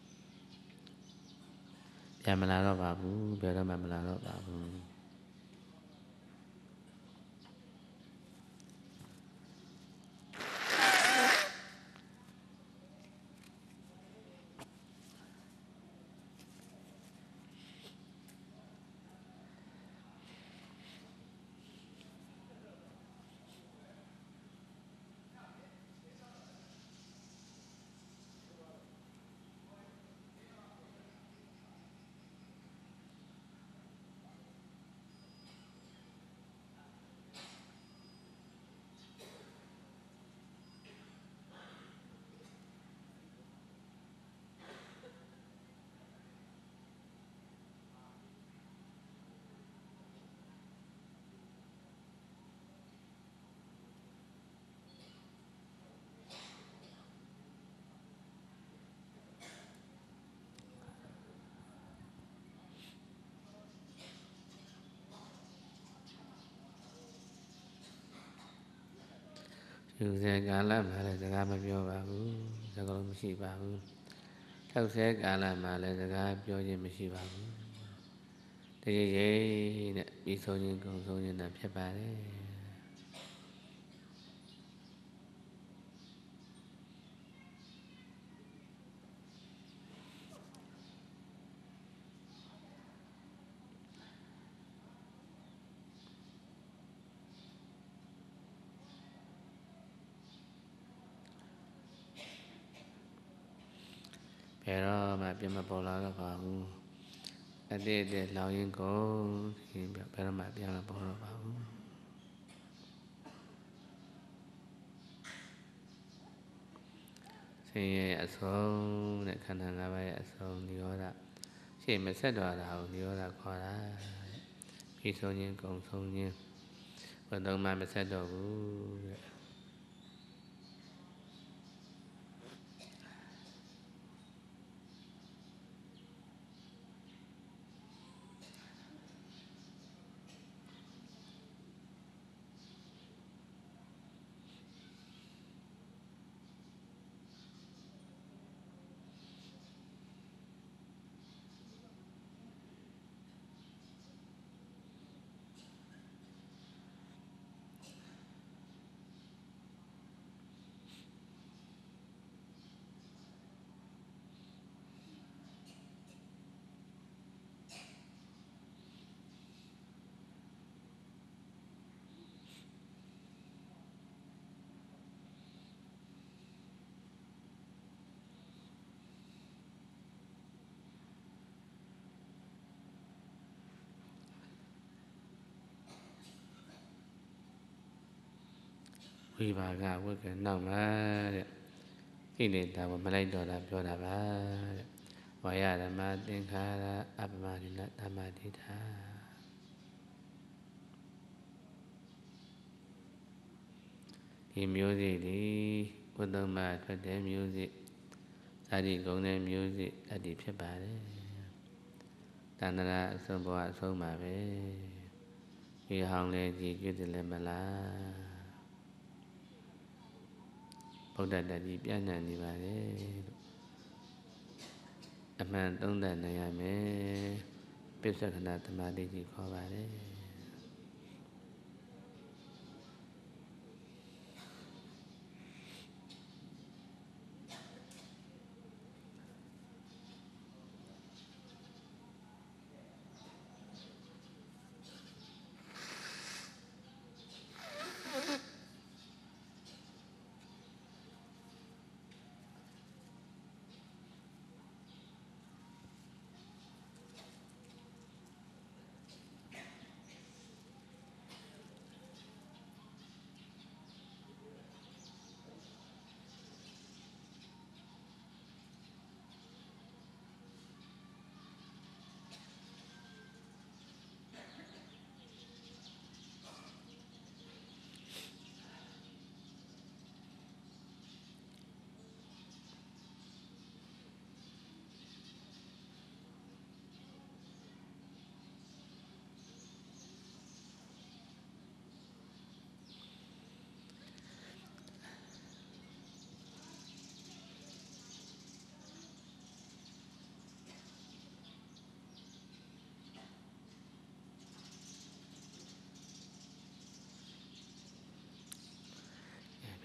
ပြန်မလာတော့ပါဘူးဘယ်တော့မှမလာတော့ပါဘူးယူဆဲကာလမှာလည်းစကားမပြောပါဘူးစကားလုံးမရှိပါဘူးထောက်ဆဲကာလမှာလည်းစကားပြောခြင်းမရှိပါဘူးတကယ်ရဲ့တဲ့ပြီးဆုံးခြင်းကုန်ဆုံးခြင်းနဲ့ဖြစ်ပါတယ်ဘယ်တော့မှပြမပေါ်လာတော့ပါဘူးအတိတ်တဲ့လောင်ရင်ကုန်ဘယ်တော့မှပြန်မပေါ်တော့ပါဘူးဆင်းရဲအဆုံးတဲ့ခန္ဓာ၅ပါးရဲ့အဆုံးនិရောဓရှေ့မဆက်တော်တာကိုនិရောဓခေါ်တာပြီးဆုံးခြင်းကုန်ဆုံးခြင်းဘယ်တော့မှမဆက်တော့ဘူးတဲ့ဝိပါကဝိကနောက်မှာတဲ့ကိလေသာကိုမလိုက်တော့တာပြောတာပါတဲ့ဝါယဓမ္မသင်္ခါရအပ္ပမနိနဓမ္မဒိဋ္ဌာဒီမျိုးစိတ်ဒီဘုဒ္ဓမှာထွက်တဲ့မျိုးစိတ်ဇာတိကုံတဲ့မျိုးစိတ်အတ္တိဖြစ်ပါတယ်တဏ္ဍရာအဆုံးဘဝအဆုံးပါပဲဒီဟောင်းလေကြည်ကျွတ်တယ်လည်းမလားဗုဒ္ဓတတိပြန့်နှံ့နေပါတယ်လို့အမှန်သုံးသပ်နိုင်ရမယ်ပစ္စကနာသမာဓိကြီးခေါ်ပါတယ်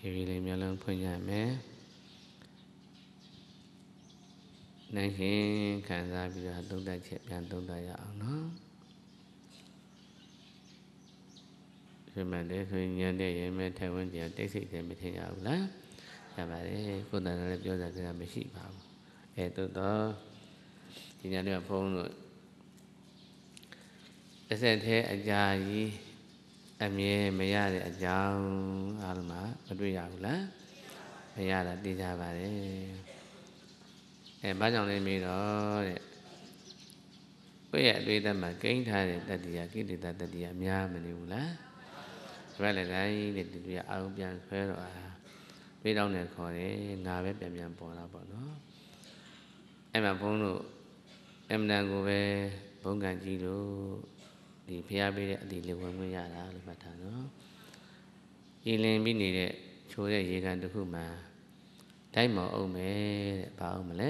ဖြည်းလေးမျက်လုံးဖွင့်ကြမယ်နိုင်ရှင်ခံစားပြီးတော့သုံးသပ်ချက်ပြန်သုံးသပ်ရအောင်နော်ဒီမှာတည်းဆိုရင်ညတဲ့ရင်မဲ့ထိုင်ဝန်းကျင်တိတ်ဆိတ်တယ်မထင်ရဘူးလားရပါတယ်ကိုယ်တိုင်လည်းပြောတာကမရှိပါဘူးသို့တော့ဒီညနေကဘုန်းတို့တစ်ဆက်တည်းအကြာကြီးအမြဲမရတဲ့အကြောင်းအားလုံးမတွေ့ရဘူးလားမရတာသိကြပါတယ်ဘာကြောင့်လဲမေးတော့တဲ့ကိုယ့်ရဲ့အတွေ့အကြုံမှာကိန်းထားတဲ့တတ္တိယကိလေသာတတ္တိယများမနေဘူးလားဒီဘက်လည်းတိုင်းတဲ့ဒီလိုအာရုံပြန်ဆွဲတော့တွေးတောင်းနေခေါ်တယ်ငါပဲပြန်ပေါ်လာပေါ့နော်အဲ့မှာဘုန်းတို့အမှန်တန်ကိုပဲဘုံကံကြီးလို့ဒီဖျားပေးတဲ့အတိလေးဝင်ခွင့်ရတာလို့မှတ်ထားနော်ရည်လင်ပြီးနေတဲ့ချိုးတဲ့ရေကန်တစ်ခုမှာတိုင်းမော်အောင်မယ်တဲ့ဘာအောင်မလဲ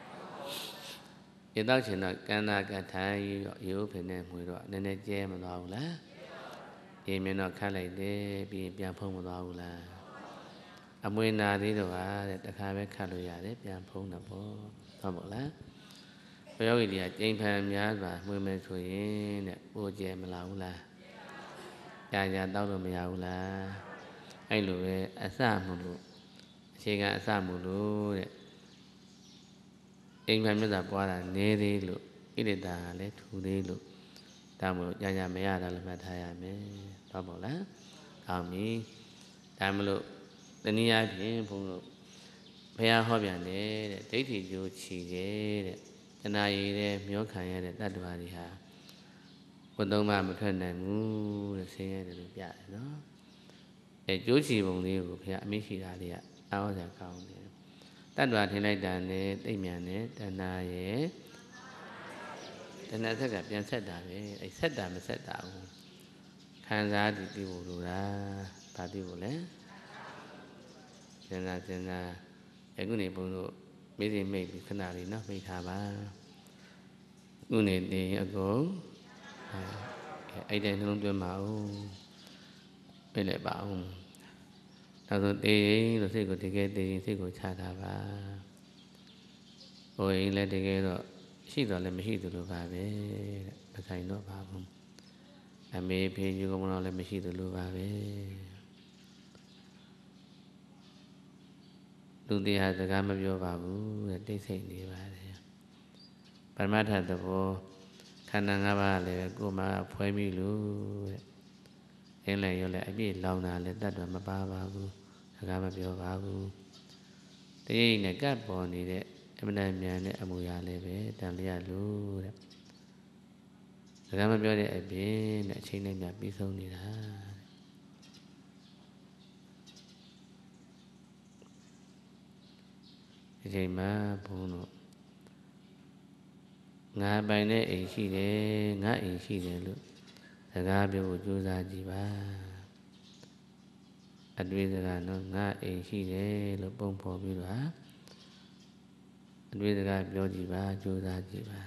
ရေတောက်ချင်တော့ကန္နာကထိုင်ရိုးဖင်နဲ့မှွေတော့နည်းနည်းကျဲမသွားဘူးလားရေမြင်တော့ခတ်လိုက်တယ်ပြီးရင်ပြန်ဖုံးမသွားဘူးလားအမွေနာသေးတော့ဟာတဲ့တခါပဲခတ်လို့ရတယ်ပြန်ဖုံးတော့ပေါ့ဟုတ်မို့လားဘုရားကြီးတွေကကျိန်ဖန်များစွာမှွေမယ်ဆိုရင်တဲ့ပိုကျဲမလာဘူးလားကြာတောက်လို့မရဘူးလားအဲ့လိုပဲအစမှုလို့အခြေခံအစမှုလို့တဲ့အိမ်မှာမြတ်စွာဘုရားနေသေးလို့ဣတိတာလည်းထူသေးလို့ဒါမို့ကြာမရတာလည်းမှတ်ထားရမယ်ဟုတ်ပါလားကောင်းပြီဒါမလို့တနည်းအားဖြင့်ဘုန်းတို့ဘုရားဟောပြန်တယ်တဲ့ဒိဋ္ဌိကြိုးချီတယ်တဲ့တဏှာရည်တဲ့မျောခံရတဲ့တတ္တဝါတွေဟာဘုသုံးပါမထွက်နိုင်ဘူးတဲ့ဆင်းရဲတယ်လို့ပြတယ်နော်ကြိုးချီပုံလေးကိုဘုရားအမိရှိတာလေးကအားဟောစရာကောင်းတယ်တတ္တဝါထင်လိုက်တာနဲ့သိမြန်နဲ့တဏှာရဲ့တဏှာဆက်ကပြန်ဆက်တာပဲအဲ့ဆက်တာမဆက်တာဘူးခံစားတည်ဖို့လိုတာဘာတည်ဖို့လဲစဉ်းစားအခုနေဘုန်းတို့မိသိမိတ်ပြီးခဏလေးနော်မိထားပါခုနေတင်အကုန်အဲ့တဲ့နှလုံးသွင်းပါဦးပြည့်လိုက်ပါဦးနောက်ဆုံးတေးလို့စိတ်ကိုတကယ်တေးစိတ်ကိုချတာပါဟိုရင်လည်းတကယ်တော့ရှိတော့လည်းမရှိသလိုပါပဲတဲ့မဆိုင်တော့ပါဘူးအမေဖေးယူကောင်းတော့လည်းမရှိသလိုပါပဲလူတရားစကားမပြောပါဘူးတဲ့တိတ်ဆိတ်နေပါတယ်ပရမတ္ထသဘောခန္ဓာ၅ပါးလည်းကိုယ်မှာဖွဲမိလို့တဲ့အင်းလည်းရောလည်းအပြည့်လောင်တာလည်းတတ်တော့မပါပါဘူးစကားမပြောပါဘူးတရိပ်နဲ့ကပ်ပေါ်နေတဲ့အမှန်တန်မြန်တဲ့အမူအရာလည်းပဲတန်လျက်လို့တဲ့စကားမပြောတဲ့အပြင်တဲ့အချိန်နဲ့များပြီးဆုံးနေတာဒီချိန်မှာဘုန်းတို့ငါပိုင်တဲ့အိမ်ရှိတယ်ငါအိမ်ရှိတယ်လို့စကားပြောဖို့ကြိုးစားကြည့်ပါအတွေ့စကားနော်ငါအိမ်ရှိတယ်လို့ပုံဖော်ပြီးတော့အတွေ့စကားပြောကြည့်ပါကြိုးစားကြည့်ပါ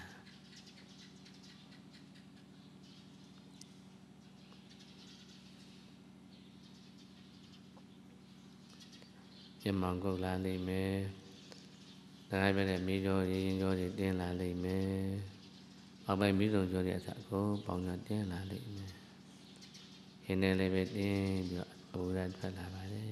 ပြမောင်ကုတ်လာလိမ့်မယ်ဒါပဲနဲ့မိကျော်ရင်ကျော်တွေတင်းလာလိမ့်မယ်အောက်ပိုင်းမိစုံကျော်တဲ့အစကိုပေါင်းရတင်းလာလိမ့်မယ်ခင်းနေလည်းပဲတင်းပြီးတော့အဘူရထွက်လာပါတယ်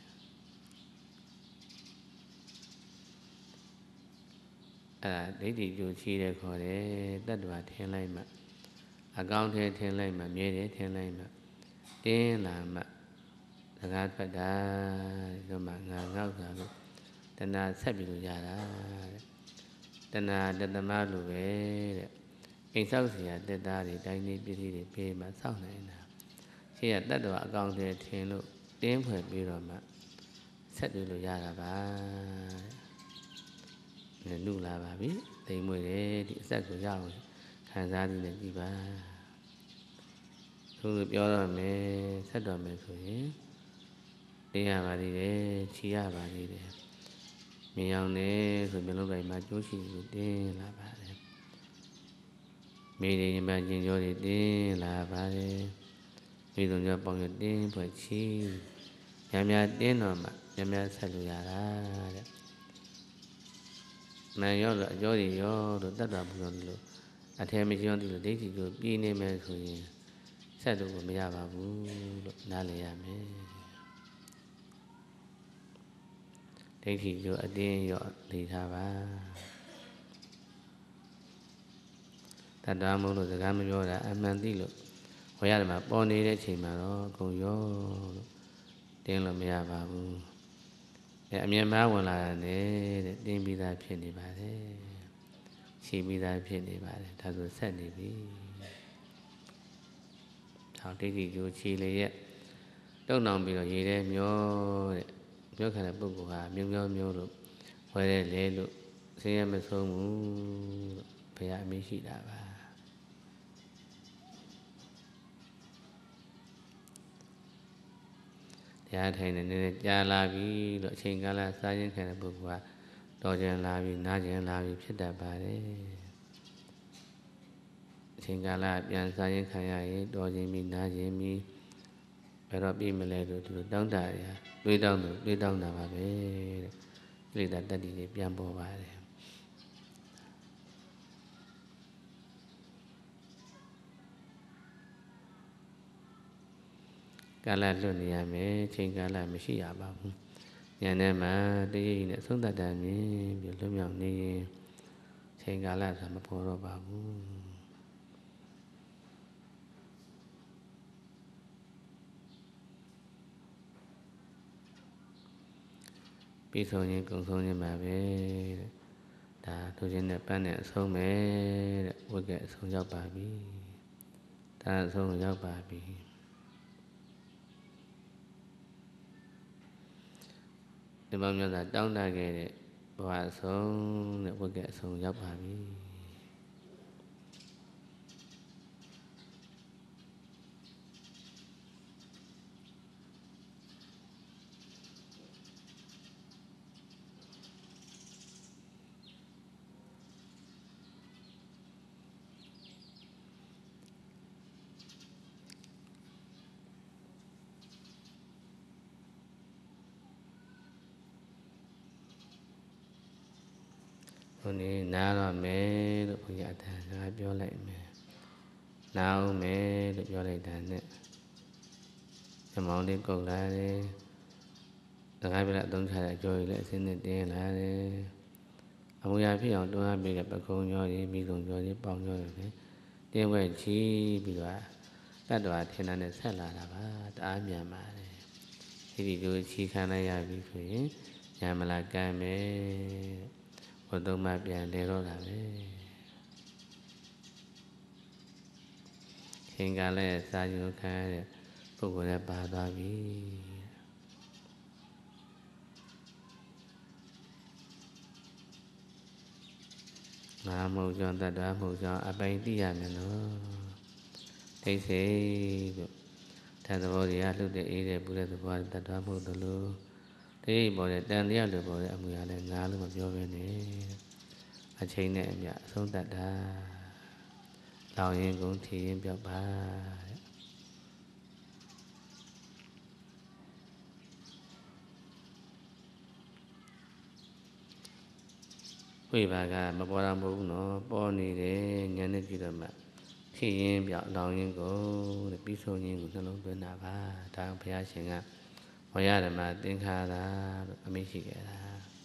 ဒိဋ္ဌိကြိုချီးတဲ့ခေါ်တယ်တတ္တဝါထင်လိုက်မှအကောင်းထဲထင်လိုက်မှမြဲတယ်ထင်လိုက်မှတင်းလာမှစကားထွက်တာဒီမှာငါငေါ့တာလို့တဏှာဆက်ပြီးလို့ရတာတဲ့တဏှာတသမလို့ပဲတဲ့အိမ်ဆောက်เสียတက်သားတွေတိုင်းနေပစ္စည်းတွေပေးမှစောင့်နေတာရှေ့ကတတ္တဝါအကောင်းထဲထင်လို့တင်းဖွဲ့ပြီးတော့မှဆက်ပြီးလို့ရတာပါတဲ့နုလာပါပြီတိမ်မွေတယ်ဒီအဆက်ကိုရအောင်ခံစားပြီးလည်းကြည်ပါသူပြောတော့မယ်ဆက်တော်မယ်ဆိုရင်တင်းရပါသေးတယ်ချီရပါသေးတယ်မြင်အောင်လေဆိုမျိုးလုံးပိုင်းမှာကျိုးရှိလို့တင်းလာပါတယ်မိတွေညမကျင်ကြောတွေတင်းလာပါတယ်မိတို့ကြောပေါင်းရတင်းဖွဲ့ချီရများတင်းတော့မှများဆက်လို့ရတာတဲ့မန်ရောလို့အကျော်တွေရောလို့တတ်တာဘူးလို့အထဲမကျော်တယ်လို့ဒိဋ္ဌိကိုပြင်းနေမယ်ဆိုရင်ဆက်လို့မရပါဘူးလို့နားလည်ရမယ်ဒိဋ္ဌိကိုအတင်းရောနေထားပါတတ်တာမဟုတ်လို့စကားမပြောတာအမှန်သိလို့ဝေရဓမ္မပေါ်နေတဲ့အချိန်မှာတော့အကုန်ရောလို့တင်းလို့မရပါဘူးအမြင်မှားဝင်လာတယ်တဲ့တင်းပြီးသားဖြစ်နေပါတယ်ရှည်ပြီးသားဖြစ်နေပါတယ်ဒါဆိုဆက်နေပြီဟောဒိဋ္ဌိကိုခြေလေရဲ့တုံနောင်ပြီးတော့ရေထဲမျောတဲ့မျောခံတဲ့ပုဂ္ဂိုလ်ဟာမြုံမျိုးလို့ဝဲတဲ့လေလို့ဆင်းရဲမဆုံးဘူးလို့ဘုရားအမိရှိတာပါတရားထိုင်နေနေကြာလာပြီလို့အချိန်ကာလစားရင်ခံတဲ့ပုဂ္ဂိုလ်ကတော်ကြံလာပြီနားကြံလာပြီဖြစ်တတ်ပါတယ်အချိန်ကာလပြန်စားရင်ခံရရင်တော်ခြင်းပြီးနားခြင်းပြီးဘယ်တော့ပြီးမလဲလို့သူတောင်းတရတွေးတောင်းတာပါပဲတဲ့ကိလေသာတတ္တိတွေပြန်ပေါ်ပါတယ်ကာလလွတ်နေရမယ်ချိန်ကာလမရှိရပါဘူးဉာဏ်နဲ့မှတရည်နဲ့သုံးတတ်တာမြင်ပြီးလွတ်မြောက်နေရင်ချိန်ကာလဆိုမပေါ်တော့ပါဘူးပြီးဆုံးရင်ကုံဆုံးခြင်းပါပဲတဲ့ဒါတို့ချင်းနဲ့ပန်းနဲ့အဆုံးပဲတဲ့ဝိကဲအဆုံးရောက်ပါပြီဒါအဆုံးရောက်ပါပြီဒီမှာမျိုးသာတောင်းတခဲ့တဲ့ဘဝအဆုံးတဲ့ဝိကဲအဆုံးရောက်ပါပြီခုနေ့နားတော့မယ်လို့ဘုရားအထံကပြောလိုက်မယ်နားအောင်မယ်လို့ပြောလိုက်တာနဲ့ညမောင်းလေးကုတ်လာတယ်တခါပြအသုံးချတဲ့အကျော်ကြီးလည်းအစင်းနဲ့တင်းလာတယ်အမူအရာဖြစ်အောင်တွန်းအားပေးတဲ့ပကုံးရောတွေမိကုံရောတွေပေါင်းရောတွေတင်းဝဲချီပြီးတော့တတ္တဝါထင်တာနဲ့ဆက်လာတာပါတအားမြန်ပါတယ်ဒီလိုချီခံလိုက်ရပြီဆိုရင်ညာမလာကမ်းမယ်ဘုသုံးမပြန်လေတော့တာပဲချိန်ကလည်းစာယူခံရတဲ့ပုဂ္ဂိုလ်လည်းပါသွားပြီငါမဟုတ်ကြောင့်တတ္တဝါမဟုတ်ကြောင့်အပိုင်သိရမယ်နော်သိစေလို့ဓာတ်သဘောတွေကလှုပ်တဲ့အေးတဲ့ပူတဲ့သဘောတတ္တဝါမဟုတ်သလိုတိပေါ်တဲ့တန်တရားလိုပေါ်တဲ့အမှုရလဲငါလို့မပြောဘဲနဲ့အချိန်နဲ့အမြအဆုံးတတ်တာလောင်ရင်ကုန်ထီရင်ပြောက်ပါတဲ့ဝိပါကမပေါ်တာမဟုတ်ဘူးနော်ပေါ်နေတယ်ဉာဏ်နဲ့ကြည့်တော့မှထီရင်ပြောက်လောင်ရင်ကုန်တဲ့ပြီးဆုံးခြင်းကိုနှလုံးသွင်းတာပါဒါဘုရားရှင်ကဝေရဓမ္မသင်္ခါရလို့အမိရှိခဲ့တာ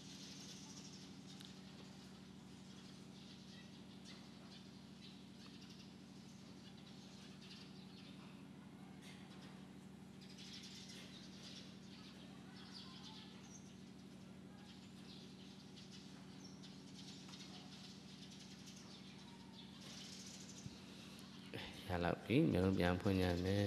ရလောက်ပြီမျိုးလုံးပြန်ဖွင့်ရမယ်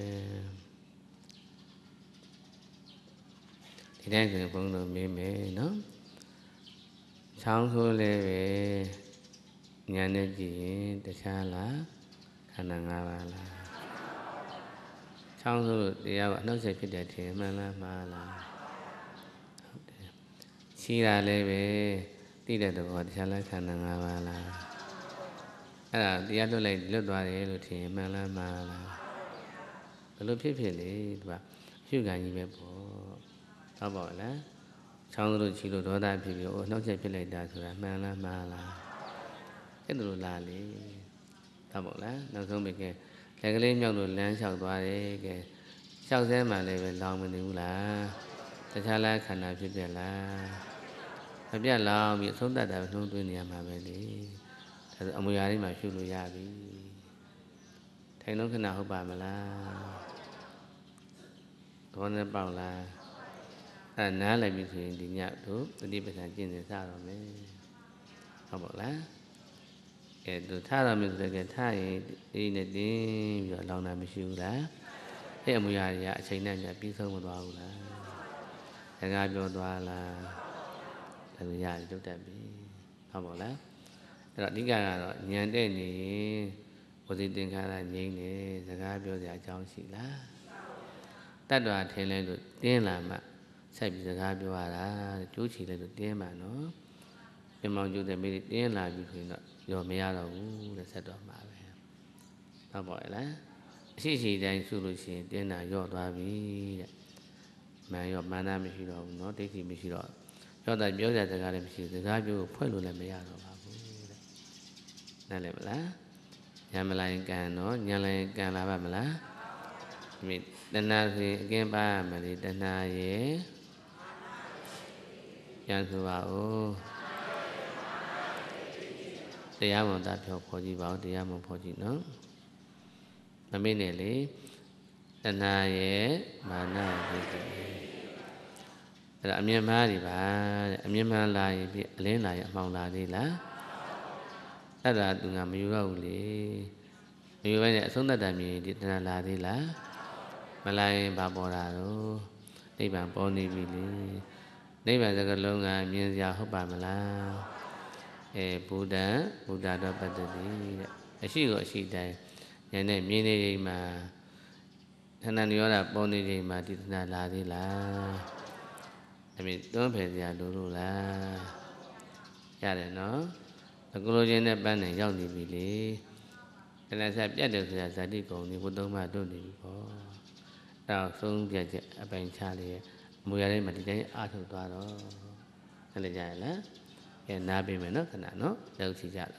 ဒီတိုင်းဆိုရင်ဘုန်းတော်မေးမယ်နော်ချောင်းဆိုးလည်းပဲဉာဏ်နဲ့ကြည့်ရင်တခြားလားခန္ဓာ၅ပါးလားချောင်းဆိုးလို့တရားကအနှုတ်ဆက်ဖြစ်တဲ့ထင်မှန်လားမှားလားဟုတ်တယ်ရှိတာလည်းပဲသိတဲ့သဘောတခြားလားခန္ဓာ၅ပါးလားအဲ့ဒါတရားလွတ်သွားတယ်လို့ထင်မှန်လားမှားလားဘယ်လိုဖြစ်လေဒီကရှုခံကြီးပဲပေါ့ဟုတ်ပါလားချောင်းတို့ချီလို့ဒေါသဖြစ်ပြီးနှောက်ချက်ဖြစ်လိုက်တာဆိုတာမှန်လားမှားလားအဲ့ဒါလိုလားလေဟုတ်ပါလားနောက်ဆုံးပဲကဲလက်ကလေးမြောက်လို့လမ်းလျှောက်သွားတယ်ကဲလျှောက်စဲမှလည်းပဲလောင်မနေဘူးလားတခြားလားခန္ဓာဖြစ်ပြက်လားမပြက်လောင်ပြီးအဆုံးတတ်တာနှုံးသွင်းနေရမှာပဲလေဒါဆိုအမူအရာလေးမှရှုလို့ရပြီထိုင်လုံးခဏဟုတ်ပါမလားဘောနဲ့ပေါက်လားအဲ့နားလည်းပြီဆိုရင်ဒီညတို့တတိပဌာန်ကျင့်နေစတော့မယ်ဟုတ်ပါလားအဲသူထားရမယ်ဆိုတော့ကထားရင်ဒီနဲ့တင်းပြီးတော့လောင်တာမရှိဘူးလားအဲ့အမူအရာတွေကအချိန်နဲ့ညပြီးဆုံးမသွားဘူးလားစကားပြောသွားလားဒါဆိုရတယ်တုတ်တက်ပြီဟုတ်ပါလားအဲ့တော့အဓိကကတော့ညံတဲ့နေရင်ဝစီသင်္ခါရငြိမ့်နေစကားပြောစရာအကြောင်းရှိလားတတ္တဝါထင်လဲလို့တင်းလာမှဆက်ပြီးစကားပြောရတာကျိုးချီလဲလို့တင်းမှနော်ပြမောင်ကျိုးတဲ့မိတင်းလာပြီဆိုရင်တော့ရောမရတော့ဘူးတဲ့ဆက်တော့မှာပဲဟုတ်ပါရဲ့လားအရှိရှိတိုင်းစုလို့ရှိရင်တင်းတာရော့သွားပြီတဲ့မှန်ရောမာနမရှိတော့ဘူးနော်ဒိဋ္ဌိမရှိတော့ရော့တာပြောစရာစကားလည်းမရှိဘူးစကားပြောကိုဖွဲ့လို့လည်းမရတော့ပါဘူးတဲ့နားလည်မလားညံမလိုက်ကန်နော်ညံလိုက်ကန်လာပါမလားမိတဏှာဆိုရင်အကင်းပါမလေးတဏှာရဲ့ပြန်ဆိုပါဦးတရားဝင်သားပြောခေါ်ကြည့်ပါဦးတရားဝင်ခေါ်ကြည့်နော်မမေ့နဲ့လေတဏှာရဲ့မာနရဲ့ဖြစ်တယ်အဲ့ဒါအမြင်မှားတွေပါတဲ့အမြင်မှန်လာရင်ပြအလင်းလာရင်အမှောင်လာသေးလားအဲ့ဒါသူကမယူတော့ဘူးလေမယူဘဲနဲ့အဆုံးသတ်တာမြင်ဒီတဏှာလာသေးလားမလာရင်ဘာပေါ်တာတော့နိဗ္ဗာန်ပေါ်နေပြီလေနိဗ္ဗာန်စကားလုံးကမြင်စရာဟုတ်ပါမလားဘုဒ္ဓဘုဒ္ဓတော်ပတ္တိတဲ့အရှိကိုအရှိတိုင်းဉာဏ်နဲ့မြင်နေချိန်မှာခန္ဓာနိရောဓပေါ်နေချိန်မှာဒီတဏှာလာသေးလားအမေတွန်းဖယ်စရာလို့လားရတယ်နော်အခုလိုချင်းနဲ့ပန်းနဲ့ရောက်နေပြီလေတဏှာဆက်ပြတ်တယ်ဆိုတာဇာတိကုံဒီဘုသုံးပါတို့နေပြီပေါ့တော့ဆုံးပြတ်ချက်အပိုင်ချလေးရဲ့မူရတဲ့မှာဒီတိုင်းအားထုတ်သွားတော့ဟုတ်လေကြရလားကဲနားပေးမယ်နော်ခဏနော်လောက်စီကြတယ်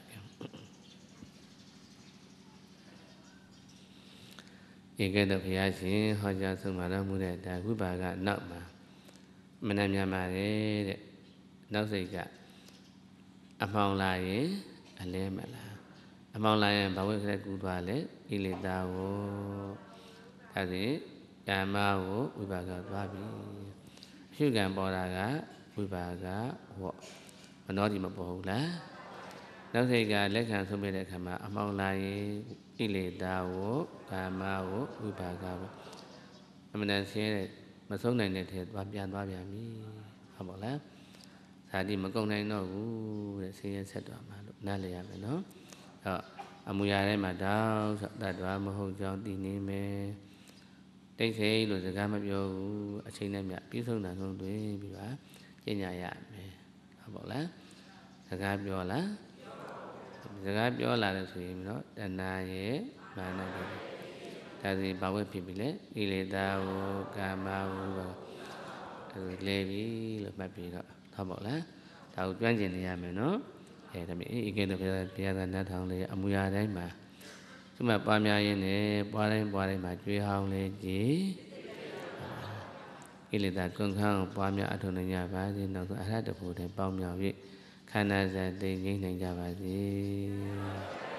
ဧကတဘုရားရှင်ဟောကြားဆုံးမှာတော်မူတဲ့ဒါဝိပါကနောက်မှာမနှံများပါတယ်တဲ့နောက်စိတ်ကအမှောင်လာရင်အလဲမလားအမှောင်လာရင်ဘာဝိခရက်ကူသွားလဲဣလိတာဝဒါဆိုကာမကိုဝိပါကသွားပြီအရှုကံပေါ်တာကဝိပါကဝေါမနောဒီမပေါ်ဘူးလားနောက်စိတ်ကလက်ခံဆုံးပြတဲ့အခါမှာအမှောင်လာရင်ဣလေတာဝကာမဝဝိပါကဝအမှန်တန်ဆင်းရဲမဆုံးနိုင်တဲ့ထဲသွားပြန်သွားပြန်ပြီဟုတ်ပါလားဇာတိမကုန်နိုင်တော့ဘူးတဲ့ဆင်းရဲဆက်သွားမှာလို့နားလည်ရမယ်နော်အဲ့အမူအရာထဲမှာတောက်ဆိုတတ်သွားမဟုတ်ကြောင်းသိနေမယ်တိတ်ဆိတ်လို့စကားမပြောဘူးအချိန်နဲ့မြပြီးဆုံးတာဆုံးသွင်းပြီးပါကျင့်ကြရမယ်ဟုတ်ပါလားစကားပြောလားစကားပြောလာတယ်ဆိုရင်တော့တဏှာရဲ့မာနရဲ့ဒါစီဘာဝဲဖြစ်ပြီလေဣလေတာဝကာမဝဒါဆိုလဲပြီလို့မှတ်ပြီးတော့ဟုတ်ပါလားဒါကိုကျွမ်းကျင်နေရမယ်နော်ဒါမြင်ဧကတဘုရားသာနတ်ထောင်လေးအမူအရာတိုင်းမှာသူ့မှာပွားများရင်းနဲ့ပွားတိုင်းမှာကြွေးဟောင်းလေးကြည်ဣလေတာကွန်ခန်းပွားများအထုံနိုင်ကြပါစေနောက်ဆုံးအရဟတဖို့တိုင်ပေါင်းမြောက်၍ခန္ဓာဇာတိငြိမ့်နိုင်ကြပါစေ